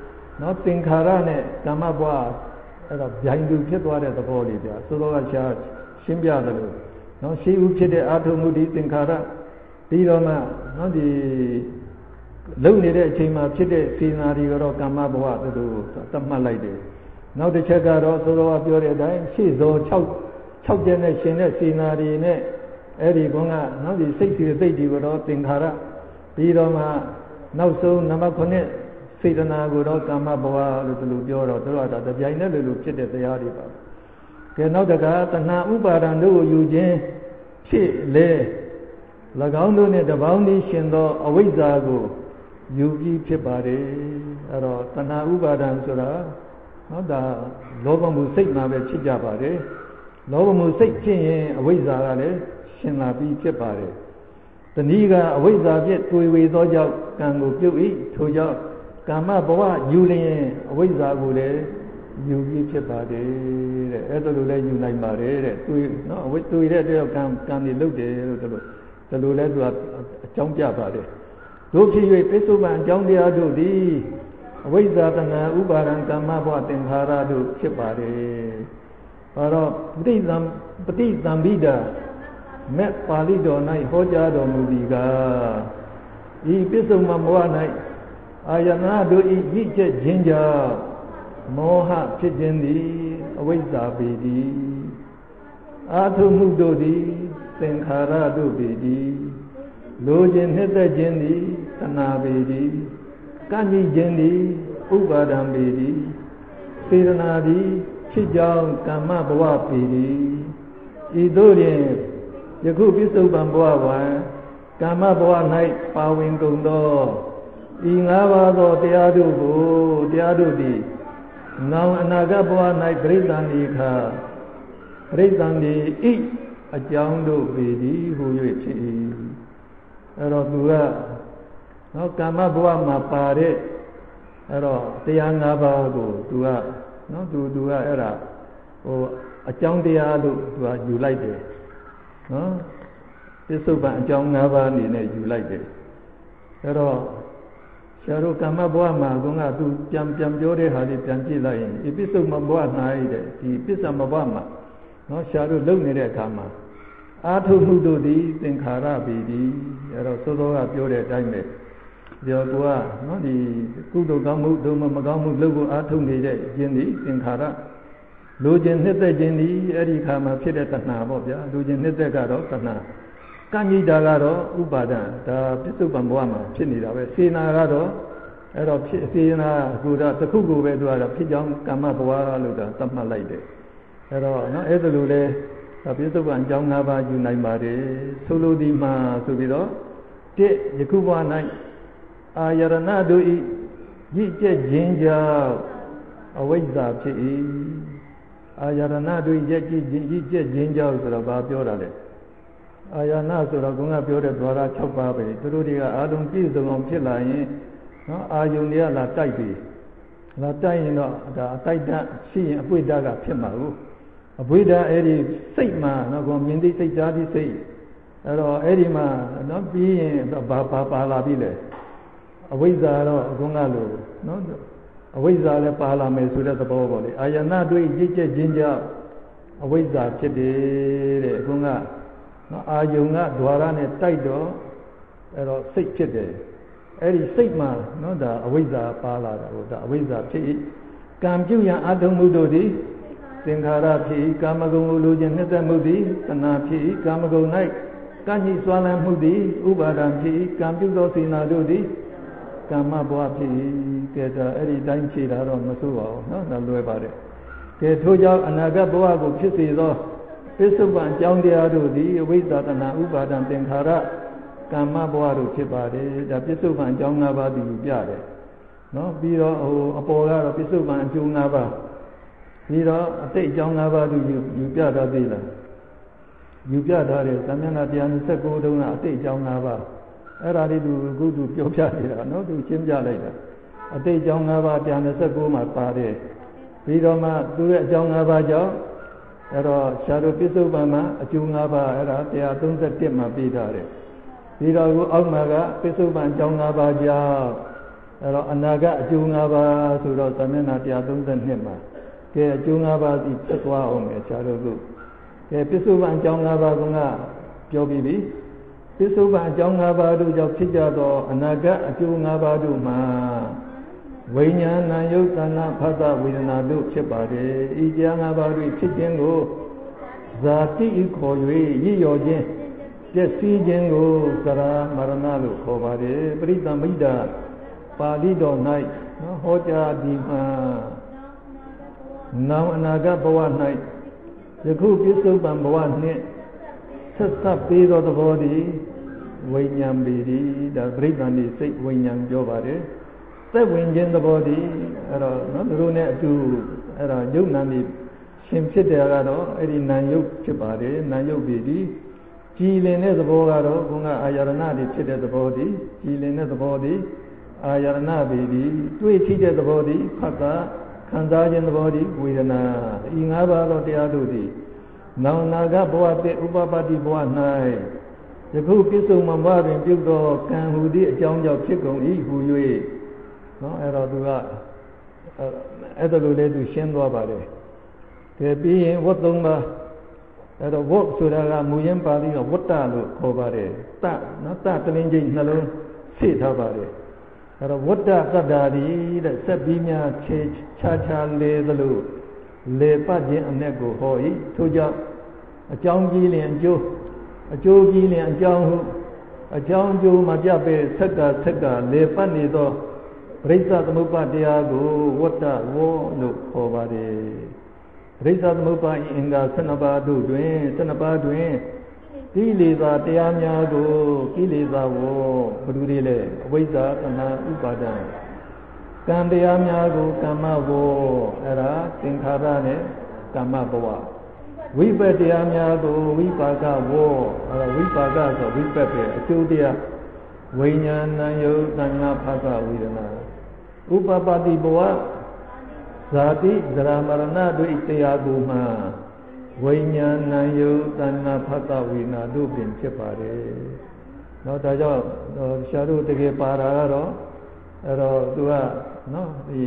nó tình khả ra này cảm ơn bố là giải duဖြစ်သွားတဲ့သဘောလေးပြဆိုတော့ကရှားရှင်းပြတယ်လို့နော်ရှိဥဖြစ်တဲ့အာထုံမှုဒီသင်္ခါရပြီးတော့မှနော်ဒီလုံနေတဲ့အချိန်မှာဖြစ်တဲ့စေနာတွေကတော့ကာမဘဝသူတို့သတ်မှတ်လိုက်တယ်နောက်တစ်ချက်ကတော့ဆိုတော့ပြောတဲ့အတိုင်းရှေ့သော6 6ကျက်နဲ့ရှင်တဲ့စေနာတွေနဲ့အဲ့ဒီကောင်ကနော်ဒီစိတ်စီစိတ်တွေကတော့သင်္ခါရပြီးတော့မှနောက်ဆုံးနံပါတ်9စေတနာကိုတော့ကာမဘဝလို့သူတို့ပြောတော့သူတို့ကတပြိုင်တည်းလိုလိုဖြစ်တဲ့တရားတွေပါကဲနောက်တကတဏှာဥပါဒံတို့ကိုယူခြင်းဖြစ်လေ၎င်းတို့နဲ့တပေါင်းတည်းရှင်သောအဝိဇ္ဇာကိုယူပြီးဖြစ်ပါတယ်အဲ့တော့တဏှာဥပါဒံဆိုတာနော်ဒါလောဘမှုစိတ်မှာပဲဖြစ်ကြပါတယ်လောဘမှုစိတ်ဖြစ်ရင်အဝိဇ္ဇာကလည်းရှင်လာပြီးဖြစ်ပါတယ်တဏှီကအဝိဇ္ဇာဖြင့်တွေ့ဝေသောကြောင့်ကံကိုပြုတ်၏ထိုကြောင့်ကာမဘဝယူလျင်အဝိဇ္ဇာကိုလည်းယူပြီးဖြစ်ပါတယ်တဲ့အဲ့ဒါလိုလည်းယူနိုင်ပါတယ်တဲ့တွေ့နော်အဝိတွေ့တဲ့တယောက်ကံကံတွေလုပ်တယ်လို့တို့ဒါလိုလည်းသူကအကြောင်းပြပါတယ်တို့ဖြစ်၍ပိစုပန်အကြောင်းတရားတို့သည်အဝိဇ္ဇာတဏှာဥပါဒံကာမဘဝသင်္ခါရတို့ဖြစ်ပါတယ်ဘာတော့ပဋိသံပဋိသံဘိဒာမေပါဠိတော်၌ဟောကြားတော်မူသည်ကဤပိစုပန်ဘဝ၌အာယနာတို့ဤရည်ချက်ခြင်းကြောင့်မောဟဖြစ်ခြင်းသည်အဝိဇ္ဇာပေသည်အာထုမှုတို့သည်သင်္ခါရတို့ပေသည်လိုခြင်းနှစ်သက်ခြင်းသည်တဏှာပေသည်ကံ့ကြီးခြင်းသည်ဥပါဒံပေသည်စေတနာသည်ဖြစ်ကြောင်းကာမဘဝပေသည်ဤသို့တွင်ယခုပိစုပန်ဘဝဝံကာမဘဝ၌ပါဝင်ကုန်သောဤငါးပါးသောတရားတို့ကိုတရားတို့သည်နောင်အနာဂတ်ဘဝ၌ပြိဿံဒီခါပြိဿံဒီဤအကြောင်းတို့ပေသည်ဟူ၍ဖြစ်၏အဲ့တော့သူကနော်ကာမဘဝမှာပါတဲ့အဲ့တော့တရားငါးပါးကိုသူကနော်သူသူကအဲ့ဒါဟိုအကြောင်းတရားလို့သူကယူလိုက်တယ်နော်ပစ္စုပန်အကြောင်းငါးပါးအနေနဲ့ယူလိုက်တယ်အဲ့တော့ဆရာတို့ကာမဘဝမှာကသူပြန်ပြန်ပြောတဲ့ဟာလေးပြန်ကြည့်လိုက်ရင်ဒီပစ္စုပန်ဘဝ၌တဲ့ဒီပစ္စုပန်ဘဝမှာနော်ဆရာတို့လုံနေတဲ့အခါမှာအာထုမှုတို့သည်သင်္ခါရပေသည်အဲ့တော့သောသောကပြောတဲ့အတိုင်းပဲပြောကနော်ဒီကုသိုလ်ကောင်းမှုဒုမမကောင်းမှုလုပ်ဖို့အာထုနေတဲ့ခြင်းသည်သင်္ခါရလိုခြင်းနှစ်သက်ခြင်းသည်အဲ့ဒီခါမှာဖြစ်တဲ့တဏှာပေါ့ဗျာလိုခြင်းနှစ်သက်ကတော့တဏှာကံကြီးတာကတော့ဥပါဒံဒါပစ္စုပန်ဘဝမှာဖြစ်နေတာပဲစေနာကတော့အဲ့တော့ဖြစ်စေနာကိုတော့တစ်ခုကိုပဲသူကတော့ဖြစ်ကြောင်းကာမဘဝလို့ဒါသတ်မှတ်လိုက်တယ်အဲ့တော့နော်အဲ့ဒါလိုလဲပစ္စုပန်အကြောင်း၅ပါးယူနိုင်ပါတယ်ဆိုလိုဒီမှာဆိုပြီးတော့တစ်ယခုဘဝ၌အာယရဏတို့ဤရည်ကျက်ခြင်းကြောင့်အဝိဇ္ဇာဖြစ်၏အာယရဏတို့ရည်ကျက်ခြင်းရည်ကျက်ခြင်းကြောင့်ဆိုတော့ဘာပြောတာလဲအာယနာဆိုတော့ခုနကပြောတဲ့ द्वार ၆ပါးပဲသူတို့တွေကအာလုံးပြည့်စုံအောင်ဖြစ်လာရင်နော်အာယုန်တွေကလာတိုက်ပြီလာတိုက်ရင်တော့ဒါအတိုက်တရှိရင်အပွေဓာတ်ကဖြစ်မှာဘူးအပွေဓာတ်အဲ့ဒီစိတ်မှာနော်ကောမြင်သိစိတ်ကြားသိစိတ်အဲ့တော့အဲ့ဒီမှာနော်ပြီးရင်ဘာဘာပါလာပြီလဲအဝိဇ္ဇာတော့အခုကလို့နော်အဝိဇ္ဇာလည်းပါလာမယ်ဆိုတဲ့သဘောပေါ့လေအာယနာတွေ့ရည်ကျက်ခြင်းကြောင့်အဝိဇ္ဇာဖြစ်တယ်တဲ့အခုကနော်အာယုံက द्वार နဲ့တိုက်တော့အဲ့တော့စိတ်ဖြစ်တယ်အဲ့ဒီစိတ်မှာနော်ဒါအဝိဇ္ဇာပါလာတာဟိုဒါအဝိဇ္ဇာဖြစ်၏ကံပြုရန်အထုံမှုတို့သည်သင်္ခါရဖြစ်၏ကာမဂုဏ်ကိုလိုချင်နှစ်သက်မှုသည်တဏှာဖြစ်၏ကာမဂုဏ်၌ကံကြီးစွာလန်းမှုသည်ဥပါဒံဖြစ်၏ကံပြုသောစေနာတို့သည်ကာမဘဝဖြစ်၏ကဲဒါအဲ့ဒီတိုင်းဖြေတာတော့မဆိုးပါဘူးနော်ဒါလွယ်ပါတယ်ကဲထို့ကြောင့်အနာဂတ်ဘဝကိုဖြစ်စေသောပစ္စုပန်အကြောင်းတရားတို့သည်အဝိဇ္ဇာတဏှာဥပါဒံသင်္ခါရကာမဘဝတို့ဖြစ်ပါတယ်ဒါပစ္စုပန်အကြောင်း၅ပါးသူပြတယ်နော်ပြီးတော့ဟိုအပေါ်ကတော့ပစ္စုပန်အကျိုး၅ပါးပြီးတော့အတိတ်အကြောင်း၅ပါးသူယူယူပြတာသေးလားယူပြထားတယ်သမဏတရား၂၉တုန်းကအတိတ်အကြောင်း၅ပါးအဲ့ဒါလေးသူအခုသူပြောပြနေတာနော်သူရှင်းပြလိုက်တာအတိတ်ကြောင့်၅ပါးတရား၂၉မှာပါတယ်ပြီးတော့မှသူရဲ့အကြောင်း၅ပါးကြောင့်အဲ့တော့ရှားတို့ပြစ္ဆုတ်ပံမှာအကျိုး၅ပါးအဲ့ဒါတရား၃၁မှာပြီးထားတယ်ပြီးတော့အခုအောက်မှာကပြစ္ဆုတ်ပံအကြောင်း၅ပါးကြောင့်အဲ့တော့အနာကအကျိုး၅ပါးဆိုတော့သမဏတရား၃၂မှာကဲအကျိုး၅ပါးဒီဖြစ်သွားအောင်လေရှားတို့ကကဲပြစ္ဆုတ်ပံအကြောင်း၅ပါးကပြောပြီးပြီပြစ္ဆုတ်ပံအကြောင်း၅ပါးတို့ကြောင့်ဖြစ်ကြသောအနာကအကျိုး၅ပါးတို့မှာဝိညာဏယုတ်တနာဖသဝေဒနာတို့ဖြစ်ပါတယ်ဤတရား၅ပါးတို့ဖြစ်ခြင်းကိုဇာတိခေါ်၍ရည်ရော်ခြင်းပျက်စီးခြင်းကိုသရမရဏလို့ခေါ်ပါတယ်ပရိသမိဒပါဠိတော်၌နော်ဟောကြားဒီမှာနောင်အနာဂတ်ဘဝ၌ယခုပြစ္ဆုတ်ပံဘဝနှင့်ဆက်ဆက်ပြီးသောသဘောသည်ဝိညာဉ်ပေသည်ဒါပရိသန္တိစိတ်ဝိညာဉ်ပြောပါတယ်သက်ဝင်ခြင်းသဘောသည်အဲ့တော့နော်သူတို့နဲ့အတူအဲ့ဒါယုတ်နံဒီရှင်ဖြစ်တယ်ကတော့အဲ့ဒီနာယုတ်ဖြစ်ပါတယ်နာယုတ်ပေသည်ကြည်လင်တဲ့သဘောကတော့ဘုန်းကအာယရဏတွေဖြစ်တဲ့သဘောသည်ကြည်လင်တဲ့သဘောသည်အာယရဏပေသည်တွေ့ထိတဲ့သဘောသည်ဖတ်တာခံစားခြင်းသဘောသည်ဝေဒနာဤ၅ပါးသောတရားတို့သည်နောင်နာဂဘဝတည်းဥပပတ္တိဘဝ၌ယခုပြစ္ဆုတ်မဘတွင်ပြုသောကံဟူသည့်အကြောင်းကြောင့်ဖြစ်ကုန်၏ဟူ၍နော်အဲ့တော့သူကအဲ့ဒါလိုလေးသူရှင်းသွားပါတယ်ကဲပြီးရင်ဝတ်သုံးပါအဲ့တော့ဝတ်ဆိုတာကမူရင်းပါဠိကဝတ္တလို့ခေါ်ပါတယ်တနော်တတလင်းချင်းနှလုံးဖြည့်ထားပါတယ်အဲ့တော့ဝတ္တတတ္တာဒီတဲ့ဆက်ပြီးများခြေခြားခြားလေသလိုလေပတ်ခြင်းအ내ကိုဟော၏ထို့ကြောင့်အကြောင်းကြီးလျင်အကျိုးအကျိုးကြီးလျင်အကြောင်းဟုအကြောင်းအကျိုးမပြပဲဆက်ကဆက်ကလေပတ်နေသောပရိစ္ဆသမုပ္ပါတရားကိုဝတ္တဝောလို့ခေါ်ပါတယ်ပရိစ္ဆသမုပ္ပါအင်္ဂါ၁၂ပါးတို့တွင်၁၂ပါးတွင်ကိလေသာတရားများကိုကိလေသာဝောဘယ်သူတွေလဲအဝိဇ္ဇာတဏှာဥပါဒံကံတရားများကိုကမ္မဝောအဲ့ဒါသင်္ခါရနဲ့ကမ္မဘဝဝိပက်တရားများကိုဝိပါကဝောအဲ့ဒါဝိပါကဆိုဝိပက်ပဲအကျိုးတရားဝိညာဏယုတ်တဏှာဖသဝေဒနာဥပပတ္တိဘဝဇာတိဇရာမရဏတို့တရားကိုမှဝိညာဏယုတ်တဏှာဖသဝေဒနာတို့ပင်ဖြစ်ပါတယ်။နော်ဒါကြောင့်ရှားတို့တကယ်ပါတာကတော့အဲ့တော့သူကနော်ဒီ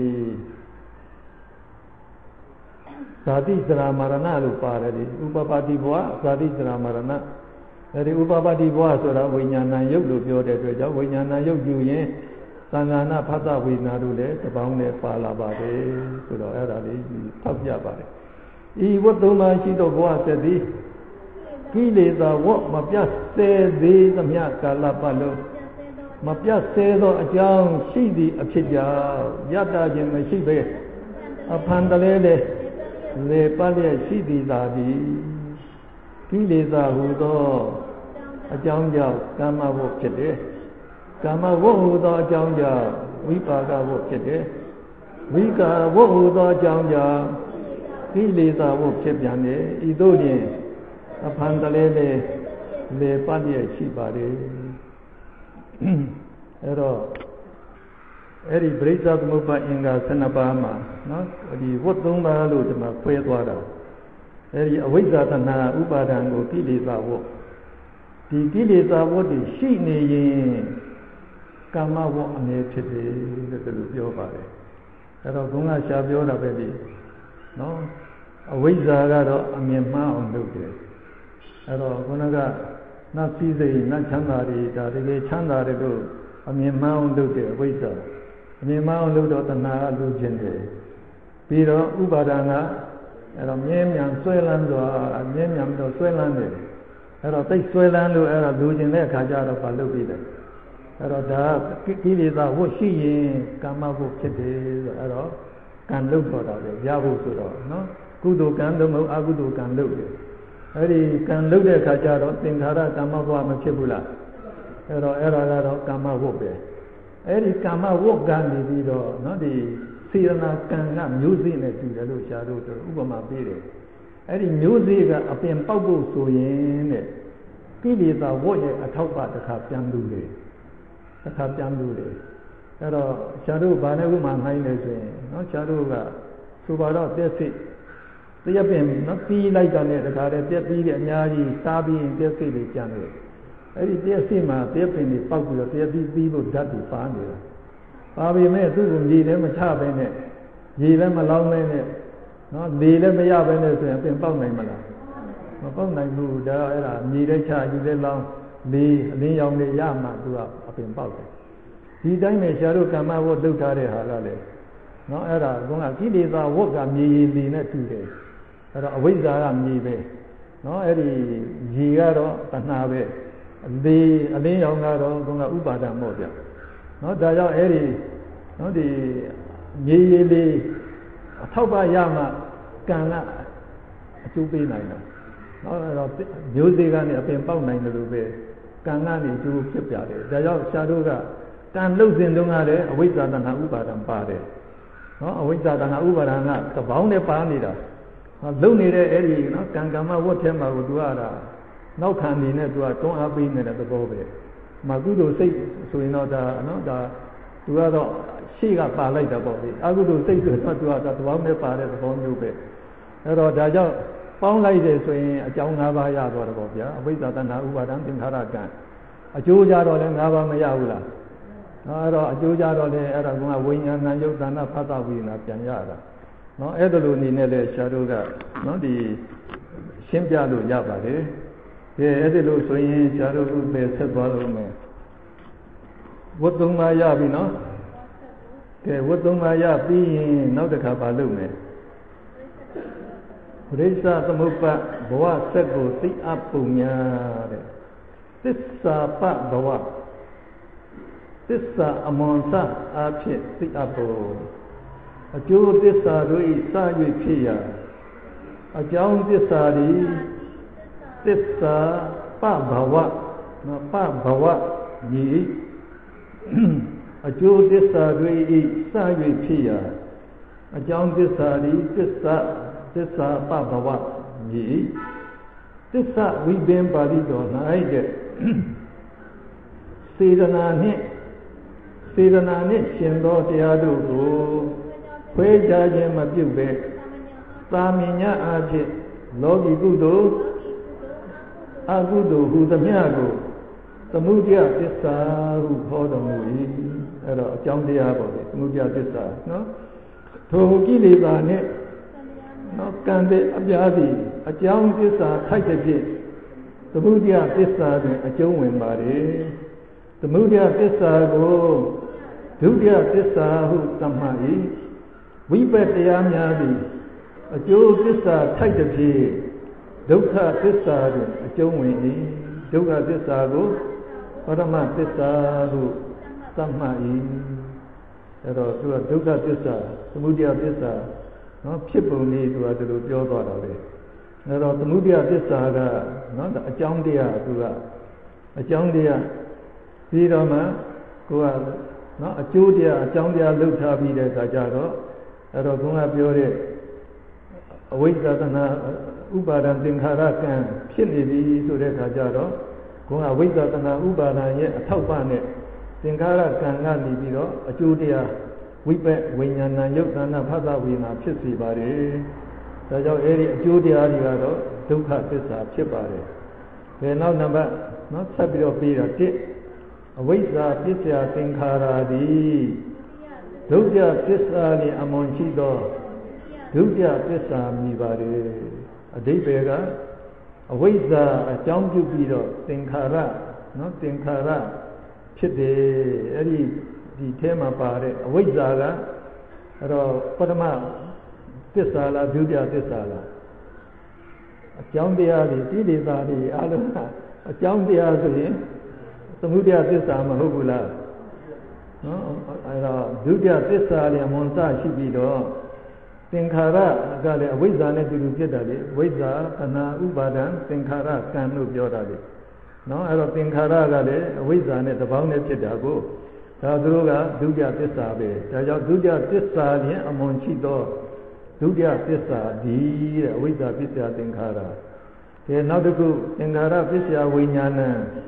ဇာတိဇရာမရဏလို့ပါတယ်ဒီဥပပတ္တိဘဝဇာတိဇရာမရဏအဲဒီဥပပတ္တိဘဝဆိုတာဝိညာဏယုတ်လို့ပြောတဲ့အတွက်ကြောင့်ဝိညာဏယုတ်ယူရင်သံဃာနာဖသဝေဒနာတို့လည်းတပေါင်းနဲ့ပါလာပါတယ်ဆိုတော့အဲ့ဒါလေးထောက်ပြပါတယ်ဤဝတ်သုံးပါးရှိသောဘဝသက်သည်ကိလေသာဝတ်မပြတ်သေးသေးသမျှကာလပတ်လုံးမပြတ်သေးသောအကြောင်းရှိသည့်အဖြစ်ကြောင့်ယတ္တခြင်းမရှိပဲအဖန်တလဲလေလေပတ်လျက်ရှိသည်သာသည်ကိလေသာဟူသောအကြောင်းကြောင့်ကာမဝတ်ဖြစ်တယ်ကာမဝတ်ဟူသောအကြောင်းကြောင့်ဝိပါကဝတ်ဖြစ်တယ်ဝိကာဝတ်ဟူသောအကြောင်းကြောင့်ကိလေသာဝတ်ဖြစ်ပြန်တယ်ဤသို့တွင်အဖန်တလဲလေလေပတ်လျက်ရှိပါတယ်အဲ့တော့အဲ့ဒီပရိစ္ဆသမုပ္ပါအင်္ဂါ၁၂ပါးမှာနော်ဒီဝတ်သုံးပါးလို့ဒီမှာခွဲသွားတာအဲ့ဒီအဝိဇ္ဇာတဏှာဥပါဒံကိုကိလေသာဝတ်ဒီကိလေသာဝတ်တွေရှိနေရင်ကာမဝတ်အမြဲဖြစ်တယ်လို့ဒီလိုပြောပါတယ်အဲ့တော့ဘုန်းကရှားပြောတာပဲဒီနော်အဝိဇ္ဇာကတော့အမြင်မှားအောင်လုပ်တယ်အဲ့တော့ခုနကနတ်စည်းစိမ်နတ်ချမ်းသာတွေဒါတကယ်ချမ်းသာတယ်လို့အမြင်မှားအောင်လုပ်တယ်အဝိဇ္ဇာအမြင်မှားအောင်လုပ်တော့တဏှာကလူချင်းတယ်ပြီးတော့ဥပါဒံကအဲ့တော့မြဲမြံဆွဲလန်းစွာမြဲမြံတော့ဆွဲလန်းတယ်အဲ့တော့သိဆွဲလန်းလို့အဲ့တော့လူချင်းတဲ့အခါကျတော့ဘာလုပ်ပြီးလဲအဲ့တော့ဒါကိလေသာဝတ်ရှိရင်ကာမဝတ်ဖြစ်တယ်ဆိုအဲ့တော့ကံလုပ်တော့တာပဲရဖို့ဆိုတော့နော်ကုသိုလ်ကံလို့မဟုတ်အကုသိုလ်ကံလုပ်တယ်အဲ့ဒီကံလုပ်တဲ့အခါကျတော့သင်္ခါရကာမဘဝမဖြစ်ဘူးလားအဲ့တော့အဲ့ဒါကတော့ကာမဝတ်ပဲအဲ့ဒီကာမဝတ်ကနေပြီးတော့နော်ဒီစေရနာကံကမျိုးစေ့နဲ့တူတယ်လို့ရှားလို့ဥပမာပေးတယ်အဲ့ဒီမျိုးစေ့ကအပင်ပေါက်ဖို့ဆိုရင်တဲ့ကိလေသာဝတ်ရဲ့အထောက်ပံ့တစ်ခါပြန်လူတယ် khá chăm lưu đấy cái đó cha đu bà này cũng mà hay này rồi nó cha đu cả số bao đó tiết sĩ bây giờ bên nó pi lại cái này cái này tiết pi cái nhà gì sa pi tiết sĩ để chăn rồi cái gì tiết sĩ mà tiết bên này bao nhiêu tiết pi pi bộ đắt thì phá nữa phá vì mấy thứ cũng gì đấy mà cha bên này gì đấy mà lâu này này nó đi đấy bây giờ bên này rồi bên bao này mà là mà bao này mù đó là gì đấy cha gì đấy lâu đi đi dòng đi ra mà tôi ở bên bao này điတိုင်းnày cha đu cảm ơn vô đâu cả đấy hả là đấy nó ở đó cũng là cái đi ra vô cảm gì gì này tu đấy ở đó với giá làm gì vậy nó ở đi gì cái đó tận nào vậy đi ở đây ông cái đó cũng là upadana một vậy nó đại giao ở đi nó đi gì gì đi thâu ba ya mà càng là chú bi này nè nó là nhiều gì cái này ở bên bao này là về càng là thì chú tiếp trả đấy đại giao cha đu cái càng lâu dần đông cái đấy với giá tận nào upadana ba đấy nó với giá tận nào upadana cái bao này ba này đó lâu này đấy ở đi nó càng càng mà vô thêm mà vô đua ra nấu khăn đi này đua trong áp bên này là cái bao về mà cứ đồ xây rồi nó đã nó đã đua đó xí cái ba lại đó bao đi à cứ đồ xây rồi nó đua đó bao này ba đấy bao nhiêu về rồi đại cho bao lại đấy rồi trong ngã ba ya đó là bao giờ với giá tận nào upadana tiếng khá là càng à chú gia đó là ngã ba mấy ya u là nó rồi chú gia đó là ở đó cũng là vinh an năng dụng tận nào phát tạo vì là chẳng ya đó nó ở đó luôn này là cha đu cái nó đi xem cha đu ya bà đấy cái ở đó luôn所以 cha đu cũng vềဆက်သွားလို့မယ်ဝတ်သုံးပါးရပြီနော်ကဲဝတ်သုံးပါးရပြီးရင်နောက်တစ်ခါပါလုပ်မယ်ပရိစ္ဆသမုပ္ပါဘဝဆက်ကိုသိအပ်ပုံများတဲ့သစ္စာပဘဝသစ္စာအမွန်စအဖြစ်သိအပ်ဖို့အကျိုးသစ္စာတို့ဤစ၍ဖြစ်ရာအကြောင်းသစ္စာသည်သစ္စာပဘဝနော်ပဘဝညီအကျိုးသစ္စာတို့ဤစ၍ဖြစ်ရာအကြောင်းသစ္စာသည်သစ္စာသစ္စာပဘဝညီသစ္စာဝိပင်ပါဠိတော်၌တဲ့စေတနာနှင့်စေတနာနှင့်ရှင်သောတရားတို့ကိုခွဲခြားခြင်းမပြုဘဲသာမညအဖြစ်လောကီကုသိုလ်အကုသိုလ်ဟူသမျှကိုသမုဒယသစ္စာဟုဟောတော်မူ၏အဲ့တော့အကြောင်းတရားပေါ့လေသမုဒယသစ္စာနော်ထိုကိလေသာနှင့်နော်ကံတဲ့အပြားသည်အကြောင်းသစ္စာထိုက်တဲ့ဖြင့်သမုဒယသစ္စာတွင်အကျုံးဝင်ပါれသမုဒယသစ္စာကိုဒုတိယသစ္စာဟုသတ်မှတ်၏ဝိပဿတရားများသည်အကျိုးသစ္စာထိုက်တဲ့ဖြင့်ဒုက္ခသစ္စာတွင်အကျုံးဝင်၏ဒုက္ခသစ္စာကိုပရမသစ္စာဟုသတ်မှတ်၏အဲ့တော့သူကဒုက္ခသစ္စာသမုဒယသစ္စာနော်ဖြစ်ပုံလေးသူကဒီလိုပြောသွားတာလေအဲ့တော့သမုဒယသစ္စာကနော်အကြောင်းတရားသူကအကြောင်းတရားပြီးတော့မှကိုကနော်အကျိုးတရားအကြောင်းတရားလှုပ်ထားပြီးတဲ့အခါကျတော့အဲ့တော့ဘုရားပြောတဲ့အဝိဇ္ဇာတဏှာဥပါဒံသင်္ခါရကံဖြစ်နေပြီဆိုတဲ့အခါကျတော့ဘုရားဝိဇ္ဇာတဏှာဥပါဒံရဲ့အထောက်ပံ့နဲ့သင်္ခါရကံကနေပြီးတော့အကျိုးတရားဝိပက်ဝိညာဏယုတ်တနာဖသဝိညာဖြစ်စီပါတယ်ဒါကြောင့်အဲဒီအကျိုးတရားတွေကတော့ဒုက္ခသစ္စာဖြစ်ပါတယ်ဘယ်နောက်နံပါတ်နော်ဆက်ပြီးတော့ပြီးတာတစ်အဝိဇ္ဇာပစ္စယသင်္ခါရသည်ဒုက္ခသစ္စာနှင့်အမွန်ရှိသောဒုက္ခသစ္စာမြည်ပါတယ်အဓိပ္ပာယ်ကအဝိဇ္ဇာအကြောင်းပြုပြီးတော့သင်္ခါရနော်သင်္ခါရဖြစ်တယ်အဲ့ဒီဒီထဲမှာပါတဲ့အဝိဇ္ဇာကအဲ့တော့ပထမသစ္စာလားဒုတိယသစ္စာလားအကြောင်းတရားတွေကိလေသာတွေအလုံးအကြောင်းတရားဆိုရင်သမုဒယသစ္စာမဟုတ်ဘူးလားနော်အဲ့တော့ဒုတိယသစ္စာလည်းမွန်စရှိပြီးတော့သင်္ခါရကလည်းအဝိဇ္ဇာနဲ့တူတူဖြစ်တာလေဝိဇ္ဇာတဏှာဥပါဒံသင်္ခါရကံလို့ပြောတာလေနော်အဲ့တော့သင်္ခါရကလည်းအဝိဇ္ဇာနဲ့တစ်ပေါင်းနဲ့ဖြစ်တာကိုဒါသူတို့ကဒုတိယသစ္စာပဲဒါကြောင့်ဒုတိယသစ္စာဖြင့်အမွန်ရှိသောဒုတိယသစ္စာဒီတဲ့အဝိဇ္ဇာပစ္စယသင်္ခါရကဲနောက်တစ်ခုသင်္ခါရပစ္စယဝိညာဏံ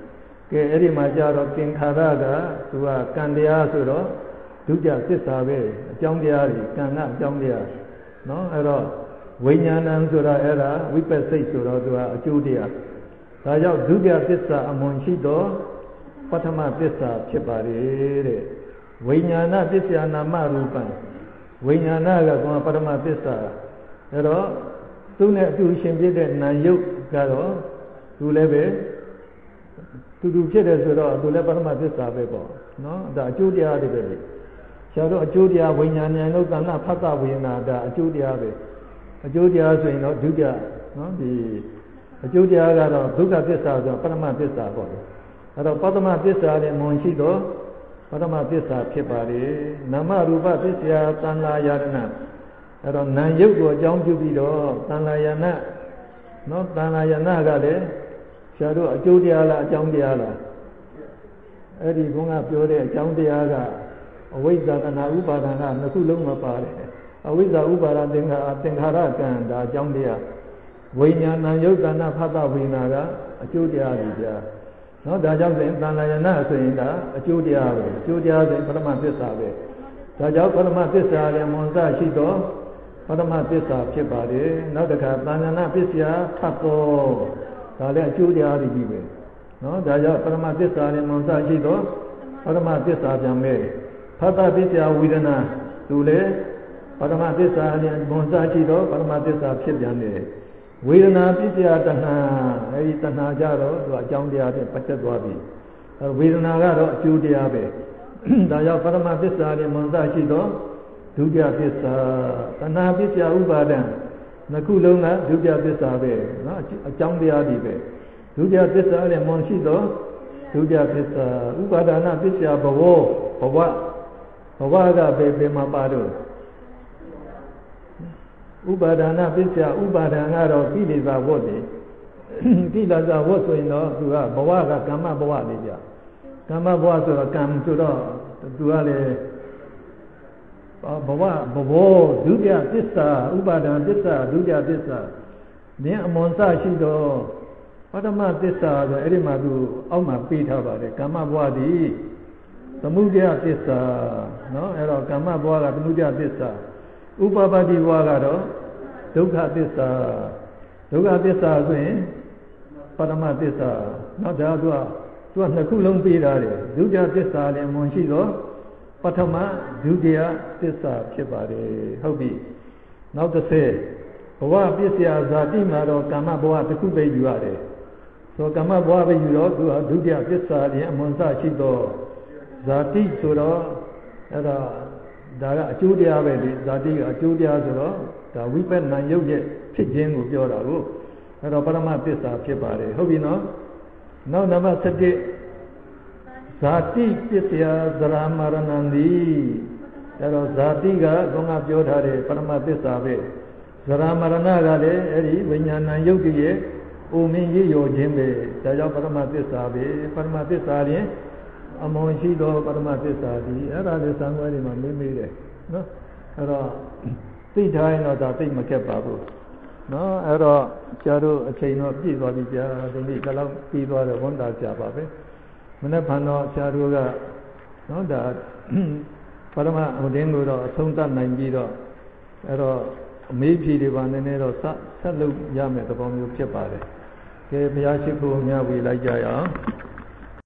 cái ấy mà giờ đó kinh khá ra cả tu à can địa rồi đó tu gia tít sa về trong địa thì can ngã trong địa nó ấy đó vinh nhàn năng rồi đó ấy đó vipassit rồi đó tu à chú địa ta giáo tu gia tít sa amon shi đóปัทมปစ္စာဖြစ်ပါတယ်တဲ့ဝိညာဏပစ္စယနာမရူပံဝိညာဏကကောပထမပစ္စာအဲ့တော့သူနဲ့အတူရှင်ဖြစ်တဲ့နာယုတ်ကတော့သူလည်းပဲတူတူဖြစ်တယ်ဆိုတော့သူလည်းပထမပစ္စာပဲပေါ့နော်ဒါအကျိုးတရားတွေပဲလေဆရာတို့အကျိုးတရားဝိညာဏဉာဏ်လို့သဏ္ဍဖတ်တာဝိညာဏဒါအကျိုးတရားပဲအကျိုးတရားဆိုရင်တော့ဒုတိယနော်ဒီအကျိုးတရားကတော့ဒုက္ခပစ္စာဆိုတော့ပထမပစ္စာပေါ့လေအဲ့တော့ပထမပစ္စာနဲ့မွန်ရှိတော့ပထမပစ္စာဖြစ်ပါတယ်နာမရူပပစ္စယသံဃာယရဏအဲ့တော့နာယုတ်ကိုအကြောင်းပြုပြီးတော့သံဃာယနာနော်သံဃာယနာကလည်းဆရာတို့အကျိုးတရားလားအကြောင်းတရားလားအဲ့ဒီဘုန်းကပြောတဲ့အကြောင်းတရားကအဝိဇ္ဇာတဏှာဥပါဒနာနှစ်ခုလုံးမပါတယ်အဝိဇ္ဇာဥပါဒသင်္ခါသင်္ခါရကံဒါအကြောင်းတရားဝိညာဏယုတ်တနာဖတ်တာဝိညာကအကျိုးတရားကြီးပြနော်ဒါကြောင့်ဆိုရင်သံဃာယနာဆိုရင်ဒါအကျိုးတရားပဲအကျိုးတရားဆိုရင်ပထမသစ္စာပဲဒါကြောင့်ပထမသစ္စာလည်းမွန်စရှိတော့ပထမသစ္စာဖြစ်ပါတယ်နောက်တစ်ခါသံဃာနာပစ္စယဖတ်တော့ဒါလည်းအကျိုးတရားကြီးပဲနော်ဒါကြောင့်ပထမသစ္စာလည်းမွန်စရှိတော့ပထမသစ္စာပြန်ပဲဖတ်တာပစ္စယဝိဒနာသူလည်းပထမသစ္စာလည်းမွန်စရှိတော့ပထမသစ္စာဖြစ်ပြန်တယ်ဝေဒနာပစ္စယတဏှာအဲဒီတဏှာကြတော့သူအကြောင်းတရားနဲ့ပတ်သက်သွားပြီအဲဝေဒနာကတော့အကျိုးတရားပဲဒါကြောင့်ပရမသစ္စာနဲ့မွန်စရှိတော့ဒုတိယသစ္စာတဏှာပစ္စယဥပါဒံနှစ်ခုလုံးကဒုတိယသစ္စာပဲနော်အကြောင်းတရားတွေပဲဒုတိယသစ္စာနဲ့မွန်ရှိတော့ဒုတိယသစ္စာဥပါဒနာပစ္စယဘဝဘဝဘဝကပဲဘယ်မှာပါတော့ဥပါဒနာပစ္စယဥပါဒံကတော့ကိလေသာဝတ်တယ်ကိလေသာဝတ်ဆိုရင်တော့သူကဘဝကကမ္မဘဝလေးကြကမ္မဘဝဆိုတော့ကံဆိုတော့သူကလည်းဘဝဘဝဒုတိယသစ္စာဥပါဒံသစ္စာဒုတိယသစ္စာနင်းအမွန်စရှိတော့ပထမသစ္စာဆိုအဲ့ဒီမှာသူအောက်မှာပေးထားပါတယ်ကမ္မဘဝဒီသမုဒယသစ္စာနော်အဲ့တော့ကမ္မဘဝကသမုဒယသစ္စာဥပပတ္တိဘဝကတော့ဒုက္ခသစ္စာဒုက္ခသစ္စာဆိုရင်ပထမသစ္စာနောက်ဒါသူကသူကနှစ်ခုလုံးပြီးတာတယ်ဒုတိယသစ္စာလည်းမွန်ရှိတော့ပထမဒုတိယသစ္စာဖြစ်ပါတယ်ဟုတ်ပြီနောက်တစ်ဆယ်ဘဝပစ္စယဇာတိမှာတော့ကာမဘဝတစ်ခုပဲယူရတယ်ဆိုကာမဘဝပဲယူတော့သူကဒုတိယသစ္စာလည်းအမွန်စရှိတော့ဇာတိဆိုတော့အဲ့ဒါဒါကအကျိုးတရားပဲလေဇာတိကအကျိုးတရားဆိုတော့ဒါဝိပဿနာယုတ်ရဲ့ဖြစ်ခြင်းကိုပြောတာကိုအဲ့တော့ပရမသစ္စာဖြစ်ပါတယ်ဟုတ်ပြီနော်နောက်နံပါတ်七ဇာတိပစ္စယဇရာမရဏံဒီအဲ့တော့ဇာတိကကောင်းကပြောထားတဲ့ပရမသစ္စာပဲဇရာမရဏကလည်းအဲ့ဒီဝိညာဏယုတ်ရဲ့အိုမင်းရည်ရောခြင်းပဲဒါကြောင့်ပရမသစ္စာပဲပရမသစ္စာရင်အမွန်ရှိသောပရမသစ္စာဒီအဲ့ဒါလေးသံဃာတွေမှာမေးမေးတယ်နော်အဲ့တော့သိထားရင်တော့ဒါသိမခက်ပါဘူးနော်အဲ့တော့ကျတို့အချိန်တော့ပြည့်သွားပြီကြာဒီနေ့ကလောက်ပြီးသွားတော့ဝန်တာကြာပါပဲမနေ့ဖန်တော့ဆရာတို့ကနော်ဒါပရမဟိုတင်းကိုတော့အဆုံးသတ်နိုင်ပြီးတော့အဲ့တော့အမေးဖြေတွေပါနည်းနည်းတော့ဆက်ဆက်လုပ်ရမယ်သဘောမျိုးဖြစ်ပါတယ်ကဲဘုရားရှိခိုးမြတ်ဝေလိုက်ကြရအောင်